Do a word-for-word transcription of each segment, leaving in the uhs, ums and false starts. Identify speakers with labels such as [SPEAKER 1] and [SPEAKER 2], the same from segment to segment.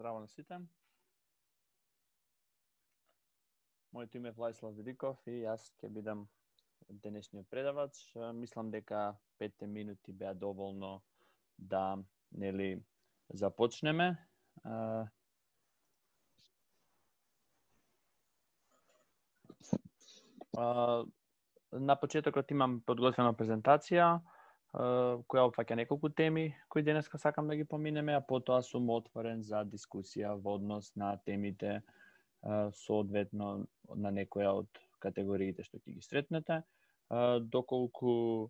[SPEAKER 1] Здраво на сите. Моето име е Влаислав Великов и јас ќе бидам денешниот предавач. Мислам дека петте минути беа доволно да нели започнеме. А... А, на почетокот имам подготвена презентација која опфаќа неколку теми кои денеска сакам да ги поминеме, а потоа сум отворен за дискусија во однос на темите соодветно на некоја од категориите што ќе ги сретнете. Доколку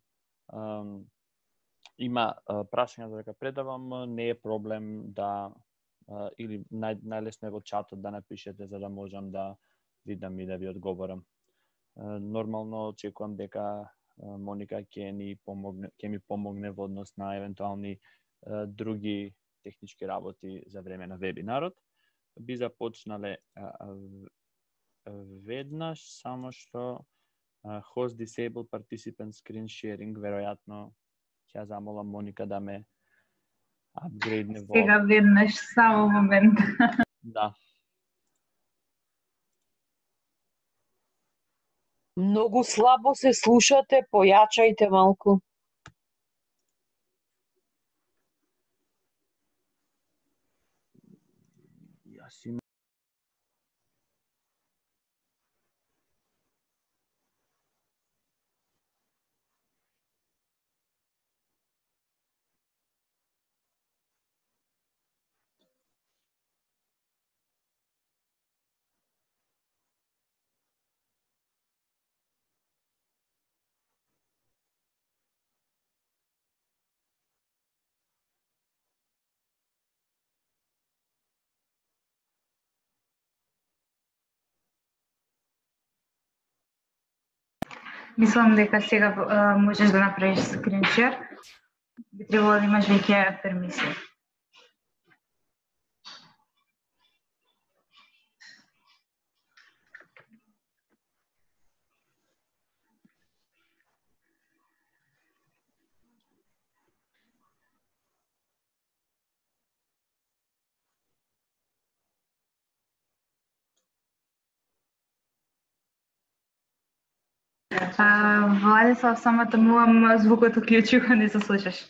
[SPEAKER 1] има прашања за дека предавам, не е проблем да или нај, најлесно е во чатот да напишете за да можам да видам и да ви одговорам. Нормално очекувам дека Моника ќе ни помогне, ќе ми помогне во однос на евентуални а, други технички работи за време на вебинарот. Би започнале а, а, веднаш, само што а, host disable participant screen sharing, веројатно ќе замолам Моника да ме апгрейдне во...
[SPEAKER 2] Сега веднаш, само момент.
[SPEAKER 1] Да.
[SPEAKER 3] Многу слабо се слушате, појачајте малку.
[SPEAKER 1] Јас имам...
[SPEAKER 2] Мислам дека сега а, можеш да направиш скрин шер. Би требало да имаш веќе пермисија. Владислав, само тамувам звукот уклучи кога не се слушаш.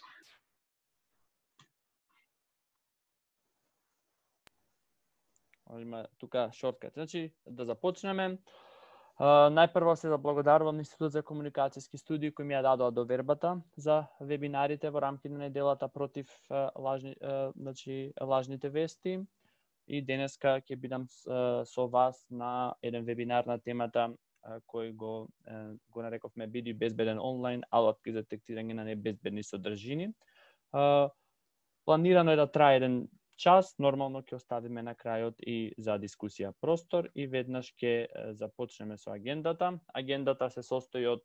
[SPEAKER 1] Има тука шорткат. Значи, да започнеме. Uh, најпрво се заблагодарувам на Институт за комуникацијски студии кои ми ја дадоа довербата за вебинарите во рамките на неделата против uh, лажни, uh, значи, лажните вести. И денеска ќе бидам uh, со вас на еден вебинар на темата uh, кој го, uh, го нарековме Биди безбеден онлайн, алатки за детектирање на небезбедни содржини. Uh, планирано е да трае еден час, нормално ќе оставиме на крајот и за дискусија простор и веднаш ќе започнеме со агендата. Агендата се состои од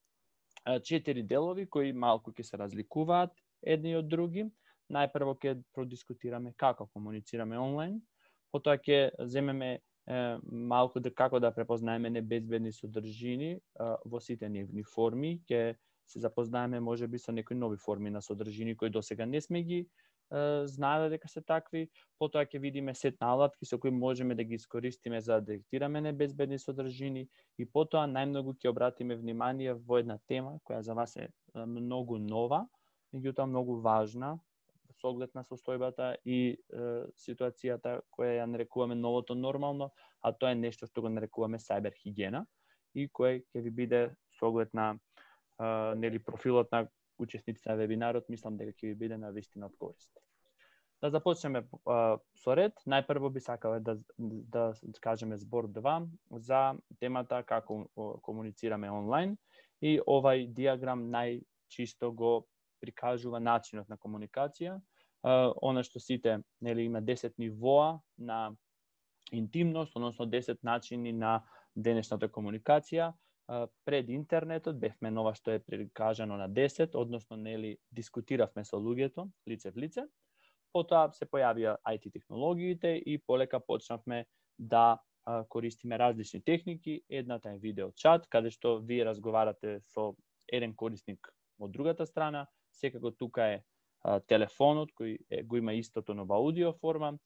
[SPEAKER 1] четири делови кои малку ќе се разликуваат едни од други. Најпрво ќе продискутираме како комуницираме онлайн, потоа ќе земеме е, малку да како да препознаеме небезбедни содржини е, во сите нивни форми, ќе се запознаеме можеби со некои нови форми на содржини кои досега не сме ги знаеле дека се такви, потоа ќе видиме сет на алатки со кои можеме да ги искористиме за да детектираме небезбедни содржини и потоа најмногу ќе обратиме внимание во една тема која за вас е многу нова, меѓутоа многу важна со оглед на состојбата и е, ситуацијата која ја нарекуваме новото нормално, а тоа е нешто што го нарекуваме сајбер хигиена и кој ќе ви биде со оглед на е, нели профилот на учесниците на вебинарот, мислам дека ќе ви биде на вистина од корист. Да започнеме а, со ред. Најпрво би сакале да, да кажеме збор два за темата како комуницираме онлайн и овај диаграм најчисто го прикажува начинот на комуникација. А, она што сите, нели, има десет нивоа на интимност, односно десет начини на денешната комуникација. Пред интернетот бевме нова што е прикажано на десет, односно нели дискутиравме со луѓето лице в лице. Потоа се појавија ај ти технологиите и полека почнавме да а, користиме различни техники. Едната е видео чат, каде што вие разговарате со еден корисник од другата страна. Секако тука е а, телефонот кој е, го има истото но во аудио форма.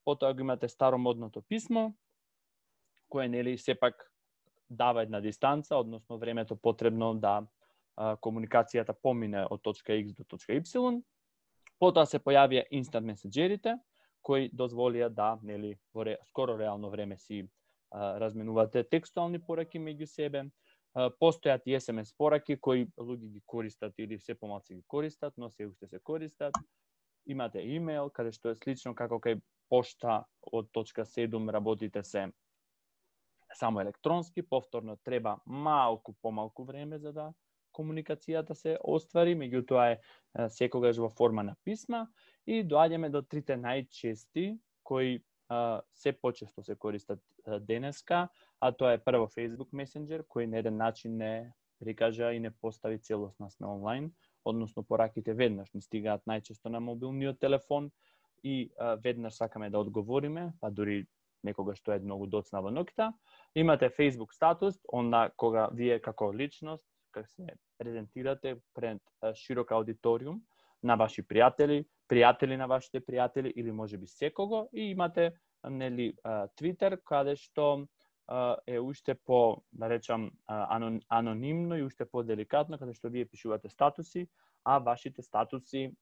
[SPEAKER 1] потоа го имате старомодното писмо, кое нели сепак дава една дистанца, односно времето потребно да а, комуникацијата помине од точка X до точка Y. Потоа се појавија instant меседжерите, кои дозволија да, нели, во ре, скоро реално време си а, разменувате текстуални пораки меѓу себе. А, постојат и ес ем ес пораки кои луѓе ги користат или се помалку ги користат, но се уште се користат. Имате имейл, каде што е слично како кај пошта од точка седум, работите се само електронски, повторно треба малку помалку време за да комуникацијата се оствари, меѓутоа е секогаш во форма на писма, и доаѓаме до трите најчести кои а, се почесто се користат а, денеска, а тоа е прво Facebook Messenger, кој на еден начин не прикажа и не постави целосно сме онлайн, односно пораките веднаш ни стигаат најчесто на мобилниот телефон и а, веднаш сакаме да одговориме, па дури некогаш тоа е многу доцна во ноќта. Имате Facebook статус, онда кога вие како личност како се презентирате пред широк аудиториум на ваши пријатели, пријатели на вашите пријатели или можеби секого, и имате нели Twitter, каде што е уште по, да речам, анонимно и уште по деликатно, каде што вие пишувате статуси, а вашите статуси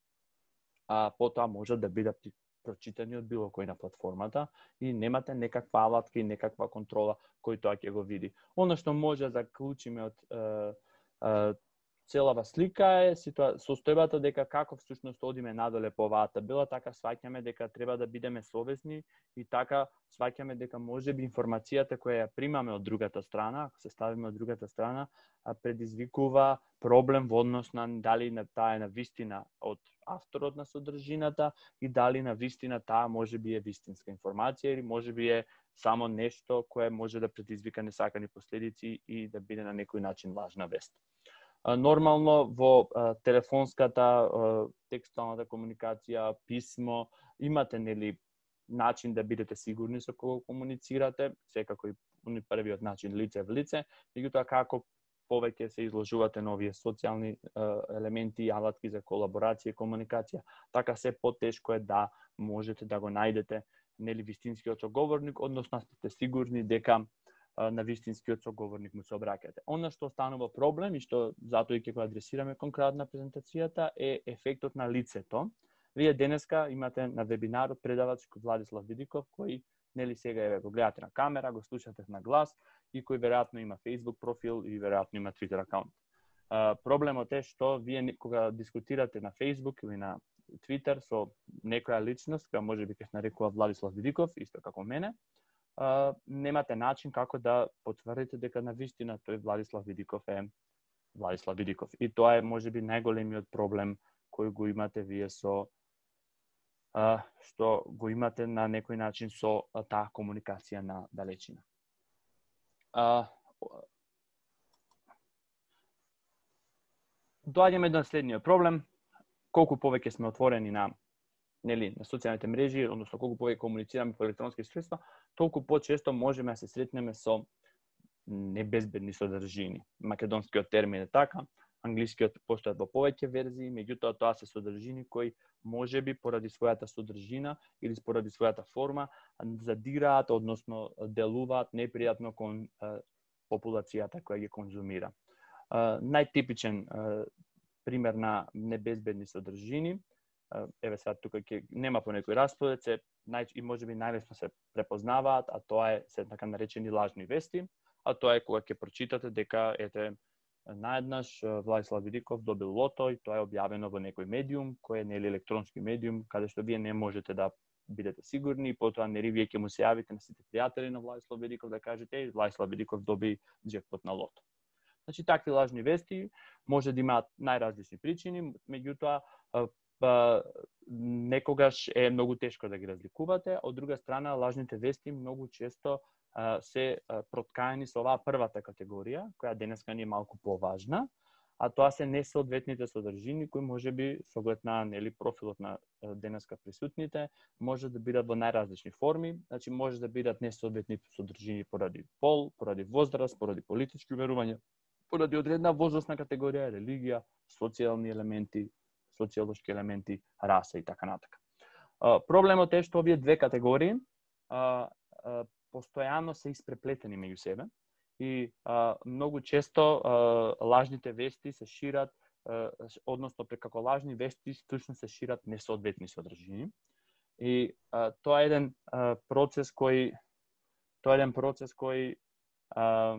[SPEAKER 1] а, потоа можат да бидат прочитани од било кој на платформата и немате некаква алатка и некаква контрола кој тоа ќе го види. Оно што може да заклучиме од е, е, целава слика е ситуа... состојбата дека како всушност одиме надоле по оваа табела, така сваќаме дека треба да бидеме совесни и така сваќаме дека можеби информацијата која ја примаме од другата страна, ако се ставиме од другата страна, предизвикува проблем во однос на дали на таа е на вистина од авторот на содржината и дали на вистина таа можеби е вистинска информација или можеби е само нешто кое може да предизвика несакани последици и да биде на некој начин лажна вест. Нормално во телефонската, текстуалната комуникација, писмо, имате нели начин да бидете сигурни со кого комуницирате, секако и првиот начин лице в лице, меѓутоа како повеќе се изложувате на овие социјални елементи и алатки за колаборација и комуникација, така се потешко е да можете да го најдете нели вистинскиот соговорник, односно сте сигурни дека на вистинскиот соговорник му се обраќате. Она што останува проблем и што затоа и ќе го адресираме конкретно на презентацијата е ефектот на лицето. Вие денеска имате на вебинарот предавач Владислав Видиков, кој нели сега еве го гледате на камера, го слушате на глас и кој веројатно има Facebook профил и веројатно има Twitter акаунт. Проблемот е што вие кога дискутирате на Facebook или на Twitter со некоја личност, која можеби ќе се нарекува Владислав Видиков, исто како мене, Uh, немате начин како да потврдите дека на вистина тој Владислав Видиков е Владислав Видиков. И тоа е можеби најголемиот проблем кој го имате вие со uh, што го имате на некој начин со uh, таа комуникација на далечина. Uh, Доаѓаме до следниот проблем. Колку повеќе сме отворени на нели на социјалните мрежи, односно колку повеќе комуницираме по електронски средства, толку почесто можеме да се сретнеме со небезбедни содржини. Македонскиот термин е така, англискиот постојат во повеќе верзии, меѓутоа тоа се содржини кои можеби поради својата содржина или поради својата форма задираат, односно делуваат непријатно кон популацијата која ги конзумира. Најтипичен пример на небезбедни содржини, еве сега тука ќе нема по некој распоред, се нај и можеби најлесно се препознаваат, а тоа е се така наречени лажни вести, а тоа е кога ќе прочитате дека ете наеднаш Владислав Видиков добил лото и тоа е објавено во некој медиум кој е нели електронски медиум каде што вие не можете да бидете сигурни и потоа нели вие ќе му се јавите на сите пријатели на Владислав Видиков да кажете еј Владислав Видиков доби џекпот на лото. Значи такви лажни вести може да имаат најразлични причини, меѓутоа Па, некогаш е многу тешко да ги разликувате, од друга страна лажните вести многу често а, се а, проткаени со оваа првата категорија, која денеска ни е малку поважна, а тоа се несоодветните содржини кои можеби со оглед на нели профилот на денеска присутните може да бидат во најразлични форми, значи може да бидат несоодветни содржини поради пол, поради возраст, поради политички уверувања, поради одредна возрастна категорија, религија, социјални елементи, социолошки елементи, раса и така натака. Проблемот е што овие две категории а, а, постојано се испреплетени меѓу себе и а, многу често а, лажните вести се шират, а, односно прекако лажни вести точно се шират несоодветни содржини. И а, тоа е еден а, процес кој тоа е еден процес кој а,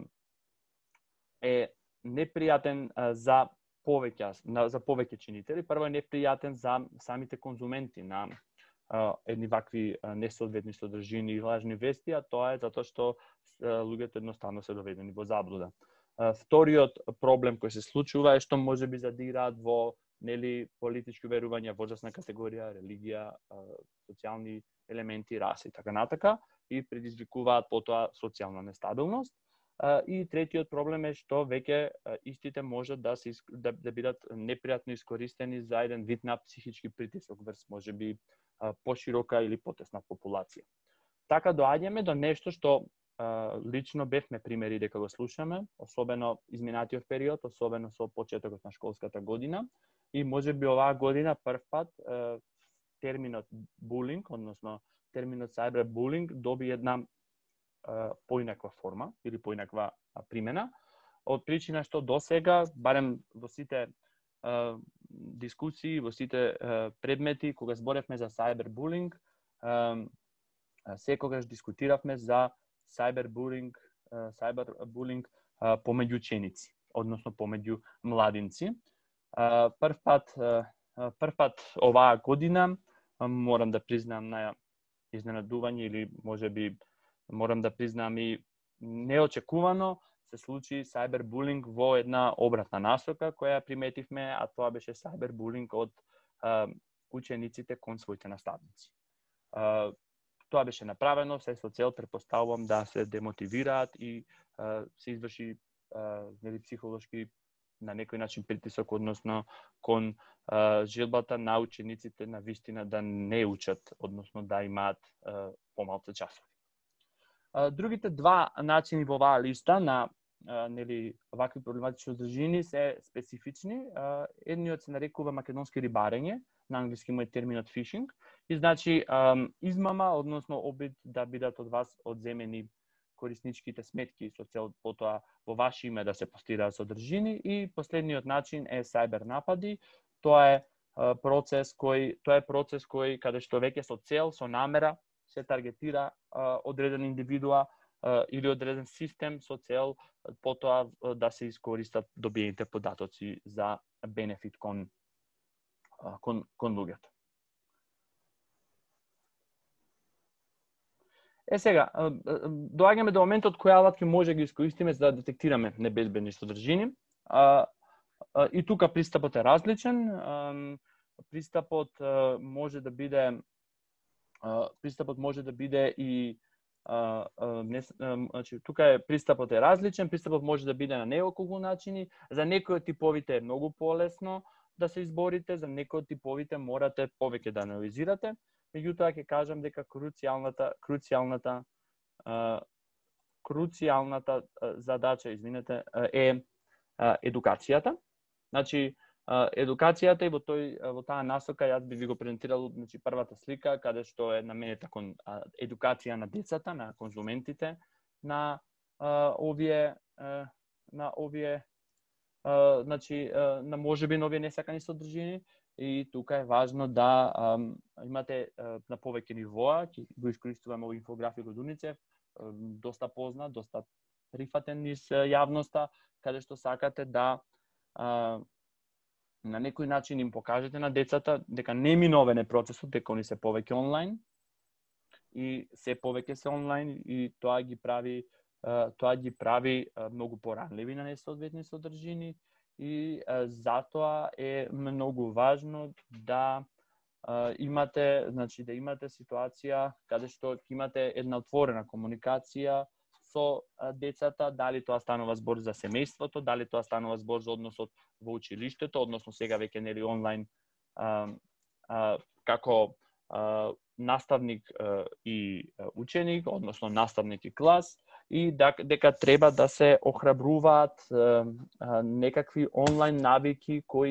[SPEAKER 1] е непријатен а, за повеќе за повеќе чинители. Прво е непријатен за самите конзументи на Uh, едни вакви uh, несоодветни содржини и лажни вести, а тоа е затоа што uh, луѓето едноставно се доведени во заблуда. Uh, вториот проблем кој се случува е што може би задираат во нели политички верувања, возрастна категорија, религија, uh, социјални елементи, раси и така натака и предизвикуваат потоа социјална нестабилност. Uh, и третиот проблем е што веќе uh, истите можат да се да, да бидат непријатно искористени за еден вид на психички притисок врз можеби поширока или потесна популација. Така доаѓаме до нешто што а, лично бевме примери дека го слушаме, особено изминатиот период, особено со почетокот на школската година и можеби оваа година прв пат а, терминот булинг, односно терминот cyberbullying доби една а, поинаква форма или поинаква а, примена, од причина што досега, барем во сите Uh, дискусии, во сите uh, предмети, кога зборевме за cyberbullying, uh, секогаш дискутиравме за cyberbullying, uh, cyberbullying uh, помеѓу ученици, односно помеѓу младинци. Uh, прв пат, uh, прв пат оваа година, uh, морам да признам на изненадување или можеби морам да признам и неочекувано, се случи cyberbullying во една обратна насока која приметивме, а тоа беше cyberbullying од а, учениците кон своите наставници. А, тоа беше направено се со цел, претпоставувам, да се демотивираат и а, се изврши а, нели психолошки на некој начин притисок, односно кон а, желбата на учениците на вистина да не учат, односно да имаат а, помалку часови. А, другите два начини во оваа листа на Uh, нели вакви проблематични содржини се специфични. Uh, едниот се нарекува македонски рибарење, на англиски му е терминот fishing, и значи um, измама, односно обид да бидат од вас одземени корисничките сметки со цел потоа во ваше име да се постираат содржини, и последниот начин е сайбер напади. Тоа е uh, процес кој тоа е процес кој каде што веќе со цел, со намера се таргетира uh, одреден индивидуа или одреден систем со цел потоа да се искористат добиените податоци за бенефит кон кон кон луѓето. Е сега, доаѓаме до моментот кои алатки може да ги искористиме за да детектираме небезбедни содржини. И тука пристапот е различен. Пристапот може да биде пристапот може да биде и Uh, uh, не, uh, значи, тука е пристапот е различен, пристапот може да биде на неколку начини, за некои од типовите е многу полесно да се изборите, за некои од типовите морате повеќе да анализирате, меѓутоа ќе кажам дека круцијалната круцијалната uh, круцијалната uh, задача, извинете, uh, е uh, едукацијата. Значи, Uh, едукацијата и во тој во таа насока јас би ви го презентирал, значи првата слика каде што е наменета кон uh, едукација на децата, на конзументите на uh, овие uh, на овие uh, значи uh, на можеби на овие несакани содржини, и тука е важно да um, имате uh, на повеќе нивоа, ќе го искористуваме овој инфографик од УНИЦЕФ, uh, доста познат, доста прифатен низ uh, јавноста, каде што сакате да uh, на некој начин им покажете на децата дека неминовен е процесот, дека они се повеќе онлайн и се повеќе се онлайн, и тоа ги прави тоа ги прави многу поранливи на несоодветни содржини, и затоа е многу важно да имате, значи да имате ситуација каде што имате една отворена комуникација со децата, дали тоа станува збор за семејството, дали тоа станува збор за односот во училиштето, односно сега веќе нели онлайн а, а, како а, наставник а, и ученик, односно наставник и клас, и дека треба да се охрабруваат а, а, некакви онлайн навики кои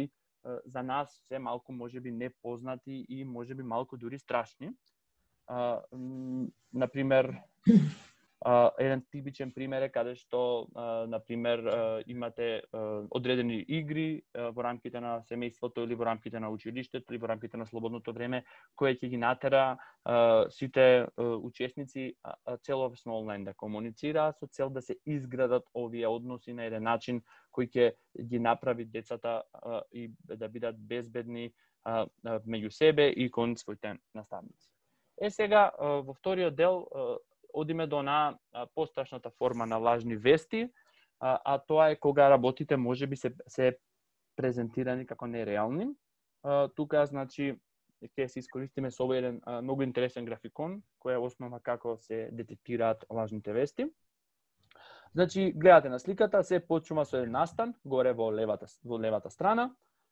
[SPEAKER 1] за нас се малку можеби непознати и можеби малку дури страшни. А, например, а, еден типичен пример е каде што, а, например, а, имате а, одредени игри а, во рамките на семејството или во рамките на училиштето или во рамките на слободното време, кој ќе ги натера а, сите а, учесници а, а, целосно онлайн да комуницираат со цел да се изградат овие односи на еден начин кој ќе ги направи децата а, и да бидат безбедни а, а, меѓу себе и кон своите наставници. Е сега, во вториот дел, одиме до на пострашната форма на лажни вести, а, а тоа е кога работите можеби се, се презентирани како нереални. А, тука, значи, ќе се искористиме со овој еден а, многу интересен графикон, кој е основа како се детектираат лажните вести. Значи, гледате на сликата, се почнува со еден настан, горе во левата, во левата страна,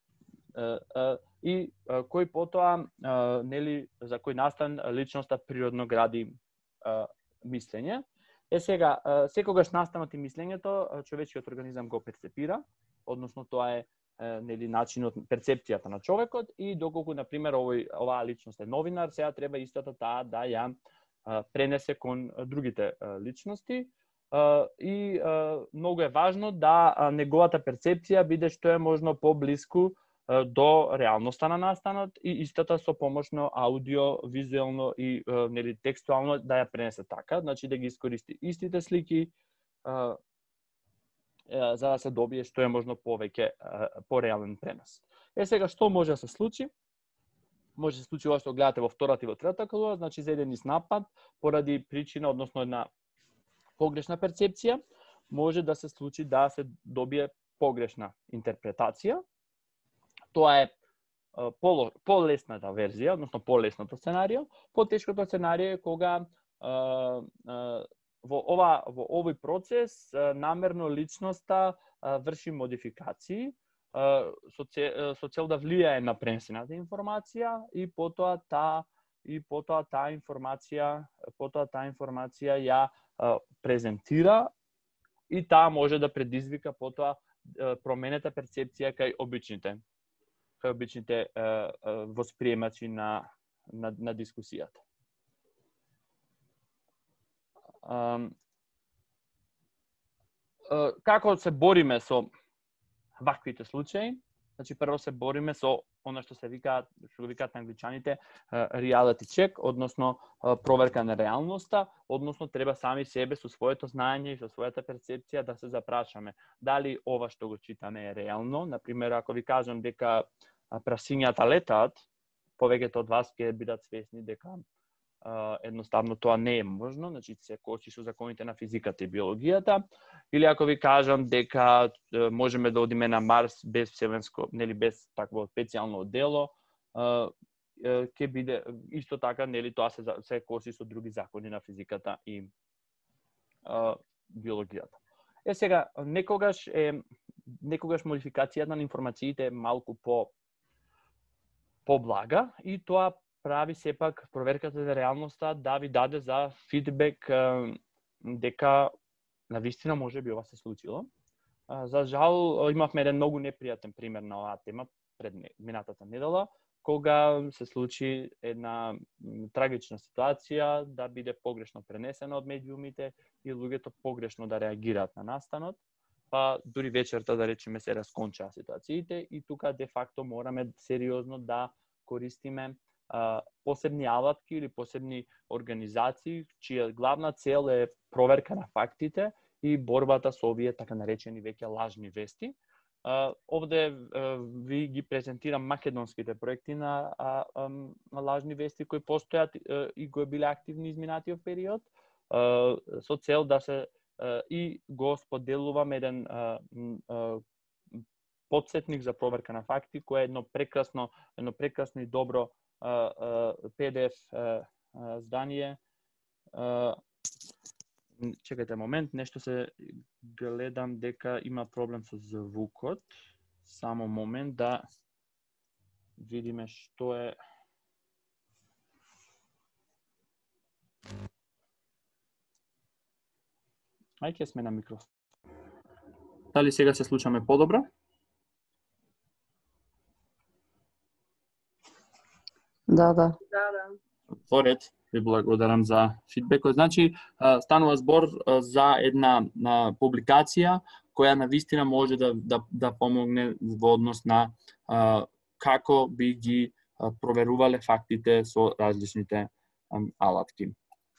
[SPEAKER 1] и кој потоа, нели, за кој настан личноста природно гради мислење. Е сега, секогаш настанот и мислењето човечкиот организам го перцепира, односно тоа е, нели, начинот, перцепцијата на човекот, и доколку, на пример, овој оваа личност е новинар, сега треба истата таа да ја пренесе кон другите личности. И многу е важно да неговата перцепција биде што е можно поблиску до реалноста на настанот и истата со помош на аудио, визуелно и нели текстуално да ја пренесе така, значи да ги искористи истите слики а, а, за да се добие што е можно повеќе пореален пренос. Е сега што може да се случи? Може да се случи ова што гледате во втората и во третата колона, значи за еден напад поради причина, односно една погрешна перцепција, може да се случи да се добие погрешна интерпретација. Тоа е полесната верзија, односно полесното сценарио. Потешкото сценарио е кога а, а, во ова во овој процес а, намерно личноста а, врши модификации а, со, цел, со цел да влијае на пренесената информација и потоа таа и потоа таа информација, потоа таа информација ја а, презентира и таа може да предизвика потоа а, променета перцепција кај обичните кај обичните восприемачи на, на, на дискусијата. А, а, како се бориме со ваквите случаи? Значи, прво се бориме со она што се викаат, што го викаат на англичаните reality check, односно проверка на реалноста, односно треба сами себе со своето знаење и со својата перцепција да се запрашаме дали ова што го читаме е реално. Например, ако ви кажам дека прасињата летаат, повеќето од вас ќе бидат свесни дека а, едноставно тоа не е можно, значи се кочи со законите на физиката и биологијата. Или ако ви кажам дека а, можеме да одиме на Марс без вселенско, нели без такво специјално дело, а, ќе биде исто така, нели тоа се се кочи со други закони на физиката и а, биологијата. Е сега, некогаш е некогаш модификацијата на информациите е малку по поблага и тоа прави сепак проверката за реалноста да ви даде за фидбек дека навистина може би ова се случило. За жал имавме еден многу непријатен пример на оваа тема пред минатата недела, кога се случи една трагична ситуација да биде погрешно пренесена од медиумите и луѓето погрешно да реагираат на настанот, па дури вечерта, да речеме, се раскончаа ситуациите и тука де факто мораме сериозно да користиме а, посебни алатки или посебни организации чија главна цел е проверка на фактите и борбата со овие така наречени веќе лажни вести. А, овде а, ви ги презентирам македонските проекти на, а, а, на лажни вести кои постојат а, и кои биле активни изминатиот период, а, со цел да се а, и го споделувам еден а, а, подсетник за проверка на факти, кој е едно прекрасно, едно прекрасно и добро пи ди еф здание. Чекајте момент, нешто се гледам дека има проблем со звукот. Само момент да видиме што е. Ајде сме на микрофон. Дали сега се случаме подобро?
[SPEAKER 3] Да, да.
[SPEAKER 1] Во ред, ви благодарам за фидбекот. Значи, станува збор за една на публикација која навистина може да, да, да помогне во однос на а, како би ги а, проверувале фактите со различните а, алатки.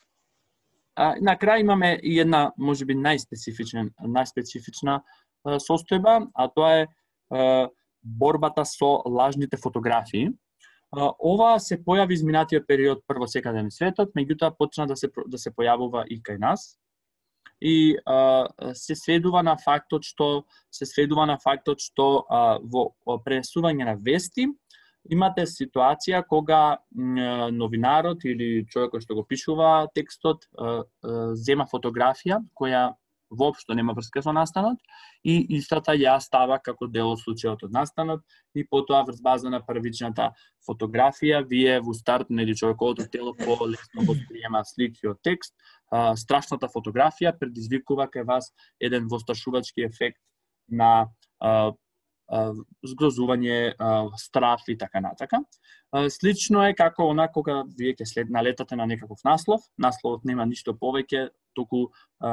[SPEAKER 1] А, на крај имаме и една, можеби најспецифична, најспецифична а, состојба, а тоа е а, борбата со лажните фотографии. А, ова се појави изминатиот период прво секаде на светот, меѓутоа почна да се да се појавува и кај нас. И а, се сведува на фактот што се сведува на фактот што а, во пренесување на вести имате ситуација кога м, новинарот или човекот што го пишува текстот а, а, зема фотографија која воопшто нема врска со настанот и истата ја става како дел од случајот од настанот и потоа врз база на првичната фотографија вие во старт нели човековото тело полесно восприема слики од текст. А, страшната фотографија предизвикува кај вас еден вострашувачки ефект на а, а, згрозување, а, страф и така натака. А, слично е како она кога вие ќе след налетате на некаков наслов, насловот нема ништо повеќе, туку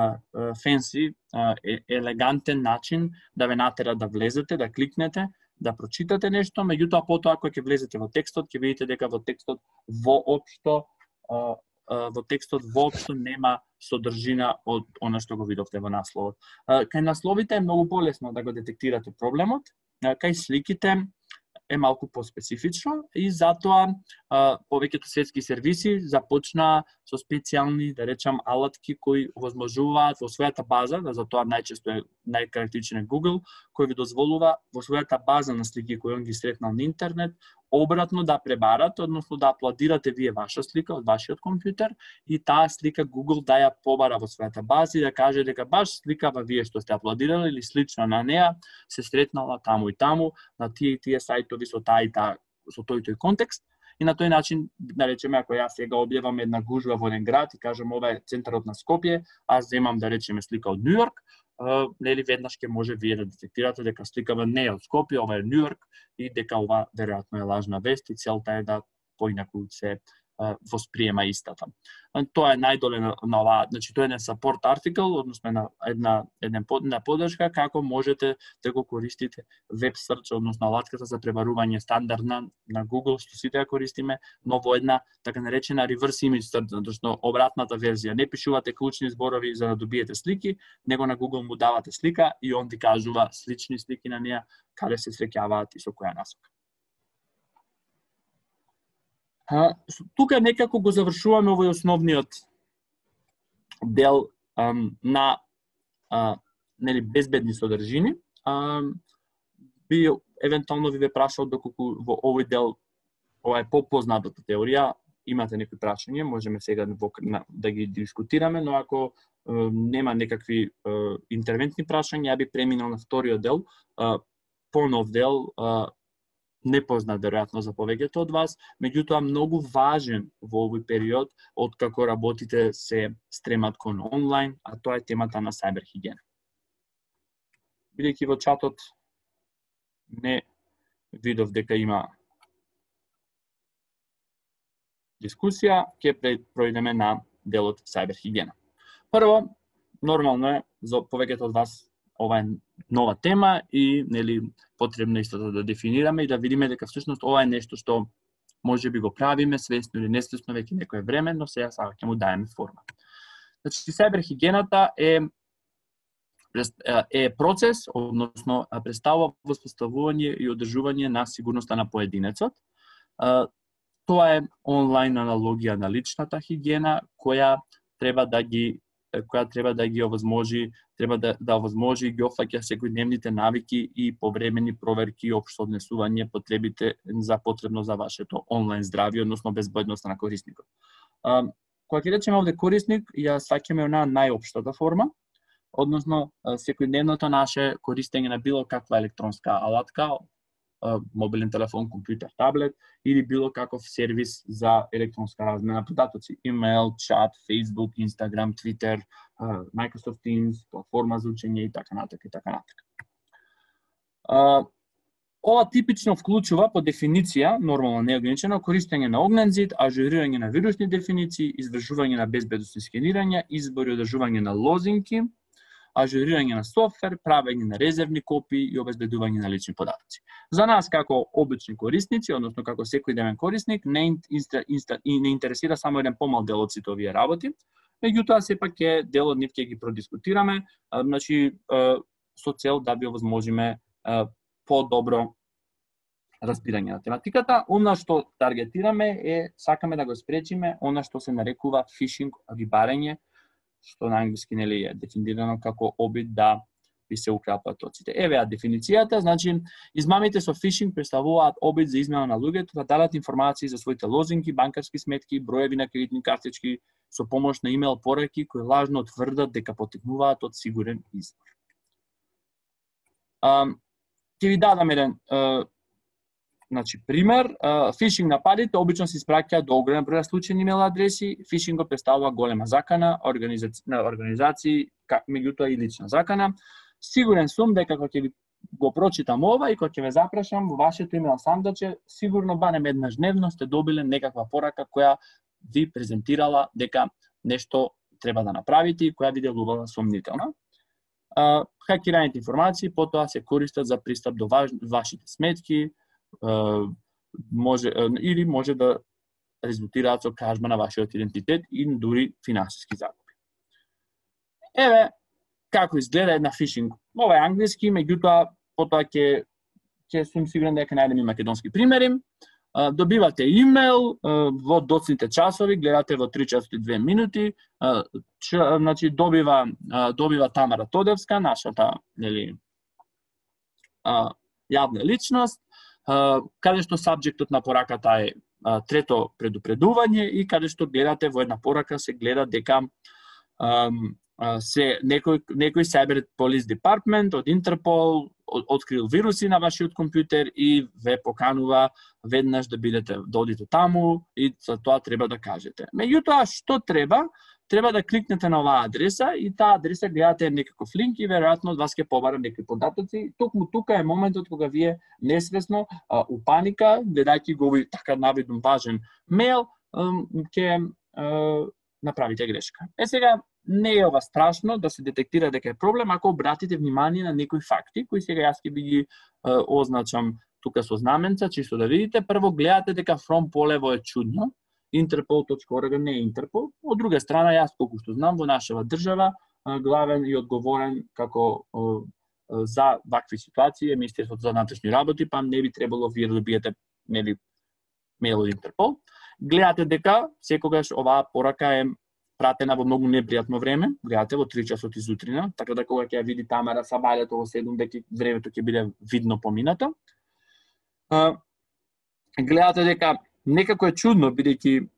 [SPEAKER 1] фенси, е, елегантен начин да ве натера да влезете, да кликнете, да прочитате нешто, меѓутоа потоа кога ќе влезете во текстот, ќе видите дека во текстот воопшто а, во текстот воопшто нема содржина од она што го видовте во насловот. Кај насловите е многу полесно да го детектирате проблемот, кај сликите е малку поспецифично и затоа а, повеќето светски сервиси започнаа со специјални, да речам, алатки кои овозможуваат во својата база, да затоа најчесто е најкарактеристичен Google, кој ви дозволува во својата база на слики кои он ги сретнал на интернет, обратно да пребарате, односно да апладирате вие ваша слика од вашиот компјутер и таа слика Google да ја побара во својата база и да каже дека баш сликава вие што сте апладирали или слично на неа се сретнала таму и таму на тие и тие сајтови со таа и таа со тој и тој контекст. И на тој начин, да речеме, ако јас сега објавам една гужва во еден град и кажам ова е центарот на Скопје, аз земам да речеме слика од Њујорк, Uh, нели веднаш ќе може вие да детектирате дека сликава не е од Скопје, ова е Њујорк и дека ова веројатно е лажна вест и целта е да поинаку се uh, восприема истата. Uh, тоа е најдоле на, на ова, значи тоа е еден support article, односно на една еден една подршка како можете да го користите веб search, односно алатката за пребарување стандардна на Google што сите ја користиме, но во една така наречена reverse image search, односно обратната верзија. Не пишувате клучни зборови за да добиете слики, него на Google му давате слика и он ви кажува слични слики на неа, каде се среќаваат и со која насока. А, тука некако го завршуваме овој основниот дел ам, на а, нели безбедни содржини. А, би евентуално ви ве прашал доколку во овој дел, ова е попознатата теорија, имате некои прашања, можеме сега да ги дискутираме, но ако е, нема некакви е, интервентни прашања, ја би преминал на вториот дел, е, понов дел, е, непознат веројатно за повеќето од вас, меѓутоа многу важен во овој период откако работите се стремат кон онлайн, а тоа е темата на сајберхигиена. Бидејќи во чатот не видов дека има дискусија, ќе проидеме на делот сајберхигиена. Прво, нормално е за повеќето од вас ова е нова тема и нели потребно истото да дефинираме и да видиме дека всушност ова е нешто што може би го правиме свесно или несвесно веќе некое време, но сега сега ќе му даеме форма. Значи сајберхигиената е е процес, односно представува воспоставување и одржување на сигурноста на поединецот. Тоа е онлайн аналогија на личната хигиена која треба да ги која треба да ги овозможи, треба да да овозможи и ги офаќа секојдневните навики и повремени проверки и општо однесување потребите за потребно за вашето онлайн здравје, односно безбедноста на корисникот. А, кога ќе речеме овде корисник, ја сваќаме она најопштата форма, односно секојдневното наше користење на било каква електронска алатка, мобилен телефон, компјутер, таблет или било каков сервис за електронска размена податоци, имейл, чат, Facebook, Instagram, Twitter, Microsoft Teams, платформа за учење и така натака и така натака. Ова типично вклучува по дефиниција, нормално неограничено, користење на огнен зид, ажурирање на вирусни дефиниции, извршување на безбедносни скенирања, избор и одржување на лозинки, ажурирање на софтвер, правење на резервни копии и обезбедување на лични податоци. За нас како обични корисници, односно како секојдневен корисник, не, инста, инста, не интересира само еден помал дел од сите овие работи, меѓутоа сепак ќе дел од нив ќе ги продискутираме, значи со цел да ви овозможиме по-добро разбирање на тематиката. Она што таргетираме е, сакаме да го спречиме она што се нарекува фишинг, рибарење, што на англиски нели е дефинирано како обид да ви се украдат платоците. Еве ја дефиницијата, значи измамите со фишинг представуваат обид за измена на луѓето да дадат информации за своите лозинки, банкарски сметки, броеви на кредитни картички со помош на имејл пораки кои лажно тврдат дека потекнуваат од сигурен извор. Ќе ви дадам еден uh, значи, пример. Фишинг uh, нападите обично се испраќаат до огромен број случајни имейл адреси. Фишингот представува голема закана организаци... на организации, меѓутоа и лична закана. Сигурен сум дека кога ќе ви го прочитам ова и кога ќе ве запрашам во вашето имейл сандаче, сигурно барем еднаш дневно сте добиле некаква порака која ви презентирала дека нешто треба да направите и која ви делувала сомнителна. Uh, хакираните информации потоа се користат за пристап до ваш, вашите сметки, uh, може, uh, или може да резултираат со кражба на вашиот идентитет и дури финансиски загуби. Еве како изгледа една фишинг. Ова е англиски, меѓутоа потоа ќе ќе сум сигурен дека најдем и македонски примери. Uh, добивате имейл uh, во доцните часови, гледате во три часа и две минути, uh, ч, значи добива uh, добива Тамара Тодевска, нашата нели uh, јавна личност, uh, каде што сабџектот на пораката е uh, трето предупредување и каде што гледате во една порака се гледа дека um, uh, се некој некој Cyber Police Department од Интерпол открил вируси на вашиот компјутер и ве поканува веднаш да бидете додите таму и за тоа треба да кажете. Меѓутоа што треба? Треба да кликнете на оваа адреса и таа адреса гледате некаков линк и веројатно од вас ќе побара некои податоци. Токму тука е моментот кога вие несвесно, а, у паника, гледајќи го овој така навидно важен мејл, ќе направите грешка. Е сега, не е ова страшно да се детектира дека е проблем ако обратите внимание на некои факти, кои сега јас ќе би ги е, означам тука со знаменца, чисто да видите. Прво гледате дека From полево е чудно, Интерпол точка орг не е Интерпол. Од друга страна, јас колку што знам, во нашава држава, главен и одговорен како за вакви ситуации е Министерството за внатрешни работи, па не би требало вие да добиете нели мејл од Интерпол. Гледате дека секогаш оваа порака е пратена во многу непријатно време, гледате во три часот изутрина, така да кога ќе ја види Тамара Сабајлето во седум дека времето ќе биде видно поминато. Uh, гледате дека некако е чудно, бидејќи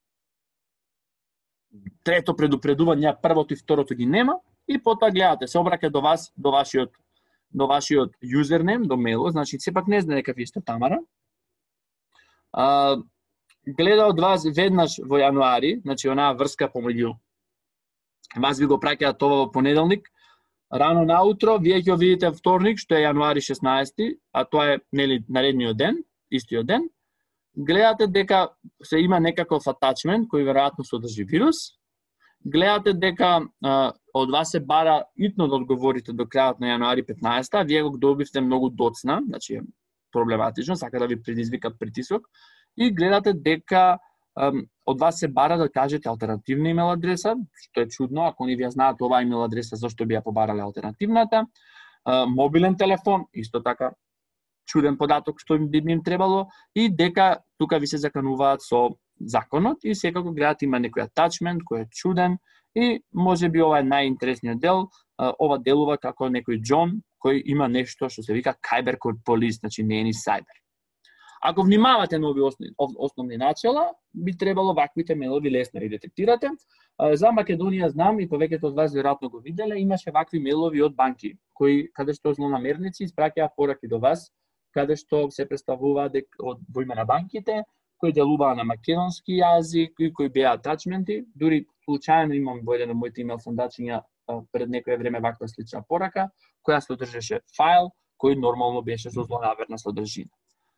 [SPEAKER 1] трето предупредување, првото и второто ги нема, и потоа гледате, се обраќа до вас, до вашиот, до вашиот юзернем, до мејлот, значи сепак не знае дека ви сте Тамара. Uh, гледа од вас веднаш во јануари, значи онаа врска помеѓу вас ви го праќаат тоа во понеделник, рано наутро, вие ќе видите вторник, што е јануари шеснаесети, а тоа е нели наредниот ден, истиот ден. Гледате дека се има некаков атачмент кој веројатно содржи вирус. Гледате дека а, од вас се бара итно да одговорите до крајот на јануари петнаесетта, а вие го добивте многу доцна, значи проблематично, сака да ви предизвика притисок. И гледате дека um, од вас се бара да кажете алтернативна имейл адреса, што е чудно, ако не ви ја знаат оваа имейл адреса, зашто би ја побарале алтернативната. Uh, мобилен телефон, исто така чуден податок што би им требало, и дека тука ви се закануваат со законот и секако гледате има некој атачмент кој е чуден и може би ова е најинтересниот дел, uh, ова делува како некој Џон кој има нешто што се вика Cyber Police, значи не е ни сайбер. Ако внимавате на овие основни, основни начела, би требало ваквите мејлови лесно ги детектирате. За Македонија знам и повеќето од вас веројатно го виделе, имаше вакви мејлови од банки кои каде што злонамерници испраќаат пораки до вас, каде што се представува дека од во име на банките, кои делуваа на македонски јазик и кои беа атачменти. Дури случајно имам во еден од моите имейл сандачиња пред некое време ваква слична порака, која содржеше файл кој нормално беше со злонамерна содржина.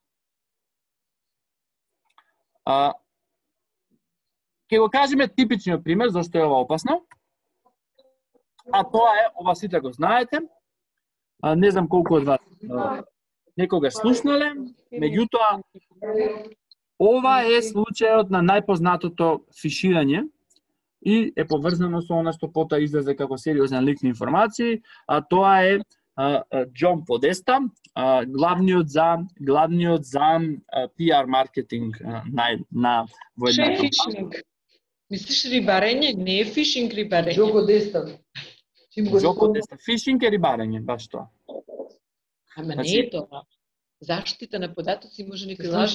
[SPEAKER 1] А, Ке го кажеме типичниот пример зашто е ова опасно. А тоа е, ова сите го знаете. А, не знам колку од вас а, некогаш слушнале, меѓутоа ова е случајот на најпознатото фиширање и е поврзано со она што потоа излезе како сериозен лик на информации, а тоа е Џон Подеста, а, главниот зам, главниот зам пи ар маркетинг а, на на во една
[SPEAKER 3] компанија. Мислиш рибарење? Не е фишинг рибарење.
[SPEAKER 4] Џон Подеста.
[SPEAKER 1] Џон Подеста. Фишинг е рибарење, баш тоа.
[SPEAKER 3] Ама
[SPEAKER 1] Значи,
[SPEAKER 3] не е тоа. Заштита на податоци може некој лажи.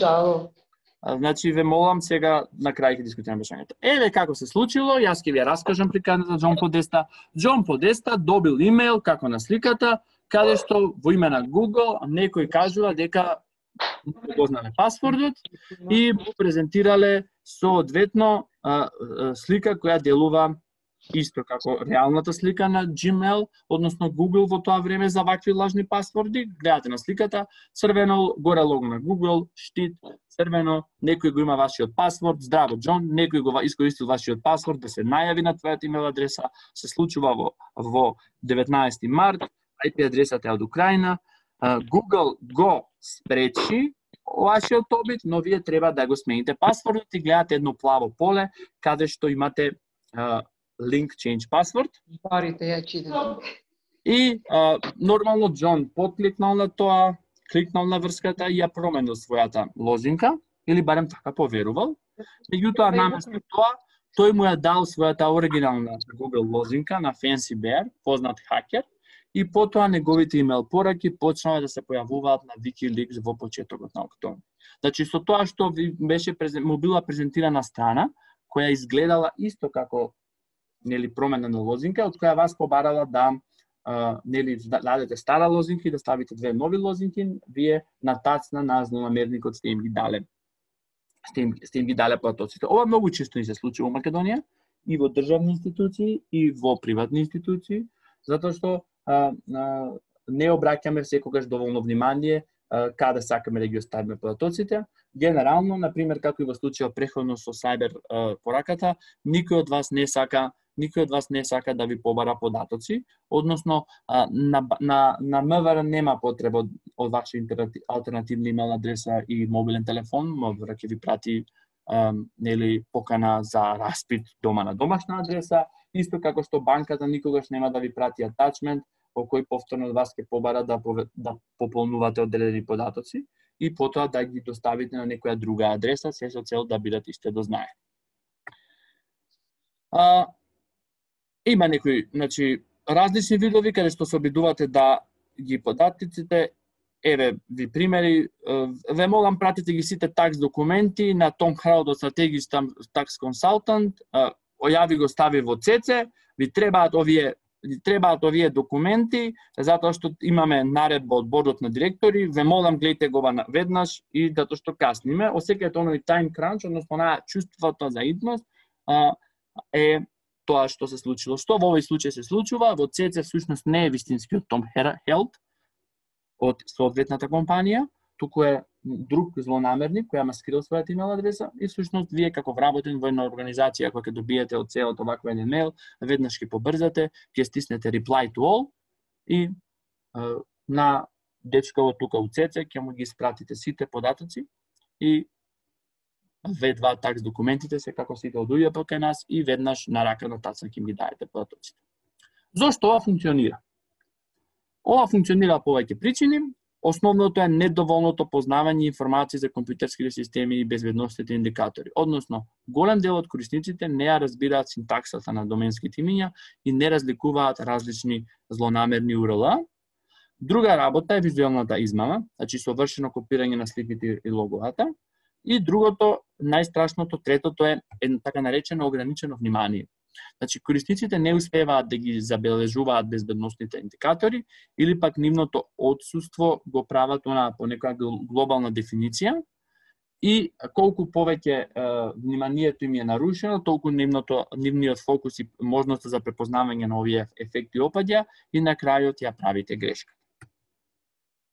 [SPEAKER 1] Значи, ве молам сега на крај ќе дискутираме бешањето. Еве како се случило, јас ќе ви раскажам прикажа за Џон Подеста. Џон Подеста добил имејл како на сликата, каде што во име на Google некој кажува дека не го знаме пасвордот и му презентирале соодветно а, а, слика која делува исто како реалната слика на Gmail, односно Google во тоа време за вакви лажни пасворди. Гледате на сликата, црвено горе лого на Google, штит, црвено, некој го има вашиот пасворд, здраво Џон, некој го искористил вашиот пасворд да се најави на твојата имейл адреса, се случува во, во деветнаесети март, ај пи адресата е од Украина, Google го спречи вашиот обид, но вие треба да го смените пасвордот и гледате едно плаво поле каде што имате uh, link change password.
[SPEAKER 4] Парите ја читам.
[SPEAKER 1] И а, нормално Џон поткликнал на тоа, кликнал на врската и ја променил својата лозинка, или барем така поверувал. Меѓутоа, наместо тоа, тој му ја дал својата оригинална Google лозинка на Fancy Bear, познат хакер, и потоа неговите имейл пораки почнаа да се појавуваат на WikiLeaks во почетокот на октомври. Значи, со тоа што ви беше му била презентирана страна, која изгледала исто како нели промена на лозинка, од која вас побарала да а, нели дадете стара лозинка и да ставите две нови лозинки, вие на тацна на злонамерникот сте им ги дале. Сте им, сте им ги дале платоците. Ова многу често ни се случи во Македонија, и во државни институции, и во приватни институции, затоа што а, а, не обраќаме секогаш доволно внимание а, каде сакаме да ги оставиме платоците. Генерално, на пример, како и во случајот претходно со сајбер а, пораката, никој од вас не сака Никој од вас не сака да ви побара податоци, односно на, на, на М В Р нема потреба од, од ваша алтернативна имейл адреса и мобилен телефон, М В Р ќе ви прати um, нели, покана за распит дома на домашна адреса, исто како што банката никогаш нема да ви прати атачмент во кој повторно од вас ќе побара да, да пополнувате одредени податоци и потоа да ги доставите на некоја друга адреса, се со цел да бидат исте дознаени. А, Има некои, значи, различни видови каде што се обидувате да ги податиците. Еве ви примери, ве молам пратите ги сите такс документи на Том Храудот Strategic Tax Consultant, ојави го стави во Це Це, ви требаат овие ви требаат овие документи затоа што имаме наредба од бордот на директори, ве молам гледате го веднаш и затоа што касниме. Осекајте оној time crunch, односно на чувството за идност е тоа што се случило. Што во овој случај се случува? Во Це Це всушност не е вистинскиот Том Хелд од соодветната компанија, туку е друг злонамерник кој ја маскирал својата имейл адреса и всушност вие како вработен во една организација која ќе добиете од целото вакво еден имейл, веднаш ќе побрзате, ќе стиснете reply to all и е, на дечково тука у Це Це ќе му ги испратите сите податоци и ве два такс документите се како сите одуја кај нас и веднаш на рака на таца ќе ги даете податоците. Зошто ова функционира? Ова функционира по повеќе причини. Основното е недоволното познавање информации за компјутерските системи и безбедносните индикатори. Односно, голем дел од корисниците не ја разбираат синтаксата на доменските имиња и не разликуваат различни злонамерни У Р Л. Друга работа е визуелната измама, значи совршено копирање на сликите и логоата. И другото, најстрашното, третото е, е така наречено ограничено внимание. Значи, корисниците не успеваат да ги забележуваат безбедносните индикатори или пак нивното отсуство го прават она по некоја глобална дефиниција и колку повеќе е, вниманието им е нарушено, толку нивното, нивниот фокус и можноста за препознавање на овие ефекти опаѓа и на крајот ја правите грешка.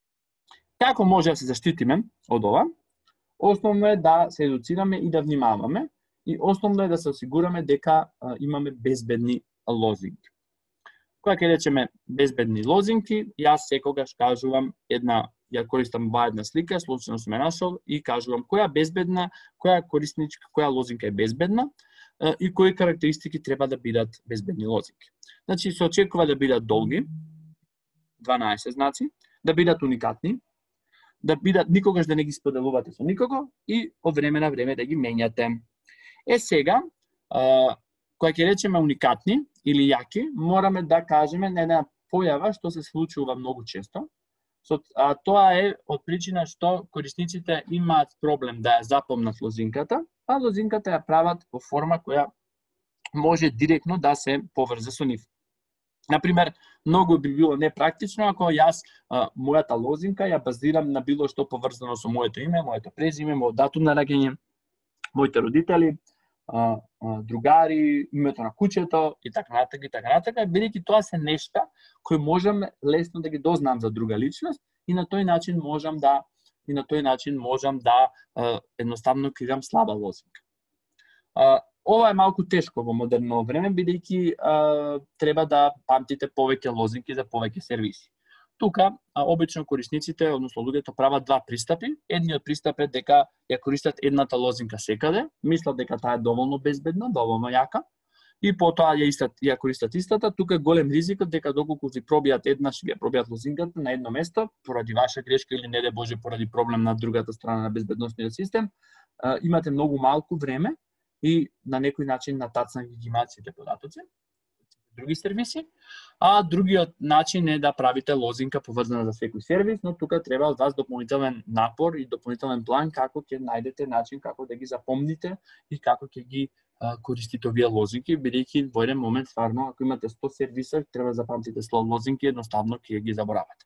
[SPEAKER 5] Како може да се заштитиме од ова? Основно е да се едуцираме и да внимаваме и основно е да се осигураме дека а, имаме безбедни лозинги. Кога ќе речеме безбедни лозинги, јас секогаш кажувам една, ја користам ова една слика, случајно сум ја нашол и кажувам која безбедна, која корисничка, која лозинка е безбедна а, и кои карактеристики треба да бидат безбедни лозинги. Значи се очекува да бидат долги, дванаесет знаци, да бидат уникатни, да бидат никогаш да не ги споделувате со никого и од време на време да ги менјате. Е сега, а, кога ќе речеме уникатни или јаки, мораме да кажеме на една појава што се случува многу често. Со, а тоа е од причина што корисниците имаат проблем да ја запомнат лозинката, а лозинката ја прават во форма која може директно да се поврзе со нив. Например, многу би било непрактично ако јас а, мојата лозинка ја базирам на било што поврзано со моето име, моето презиме, мојот датум на раѓање, моите родители, а, а, другари, името на куќето и така натаму и така натаму, бидејќи тоа се нешта кои можам лесно да ги дознам за друга личност и на тој начин можам да и на тој начин можам да а, едноставно креирам слаба лозинка. А, Ова е малку тешко во модерно време, бидејќи треба да памтите повеќе лозинки за повеќе сервиси. Тука, а, обично корисниците, односно луѓето, прават два пристапи. Едниот пристап е дека ја користат едната лозинка секаде, мислат дека таа е доволно безбедна, доволно јака, и потоа ја, истат, ја користат истата. Тука е голем ризикот дека доколку ви пробијат еднаш, ви ја пробијат лозинката на едно место, поради ваша грешка или не де Боже поради проблем на другата страна на безбедносниот систем, а, имате многу малку време и на некој начин натацна ги имаат сите податоци, други сервиси, а другиот начин е да правите лозинка поврзана за секој сервис, но тука треба од вас дополнителен напор и дополнителен план како ќе најдете начин како да ги запомните и како ќе ги а, користите овие лозинки, бидејќи во еден момент стварно ако имате сто сервиса, треба да запамтите сто лозинки, едноставно ќе ги заборавате.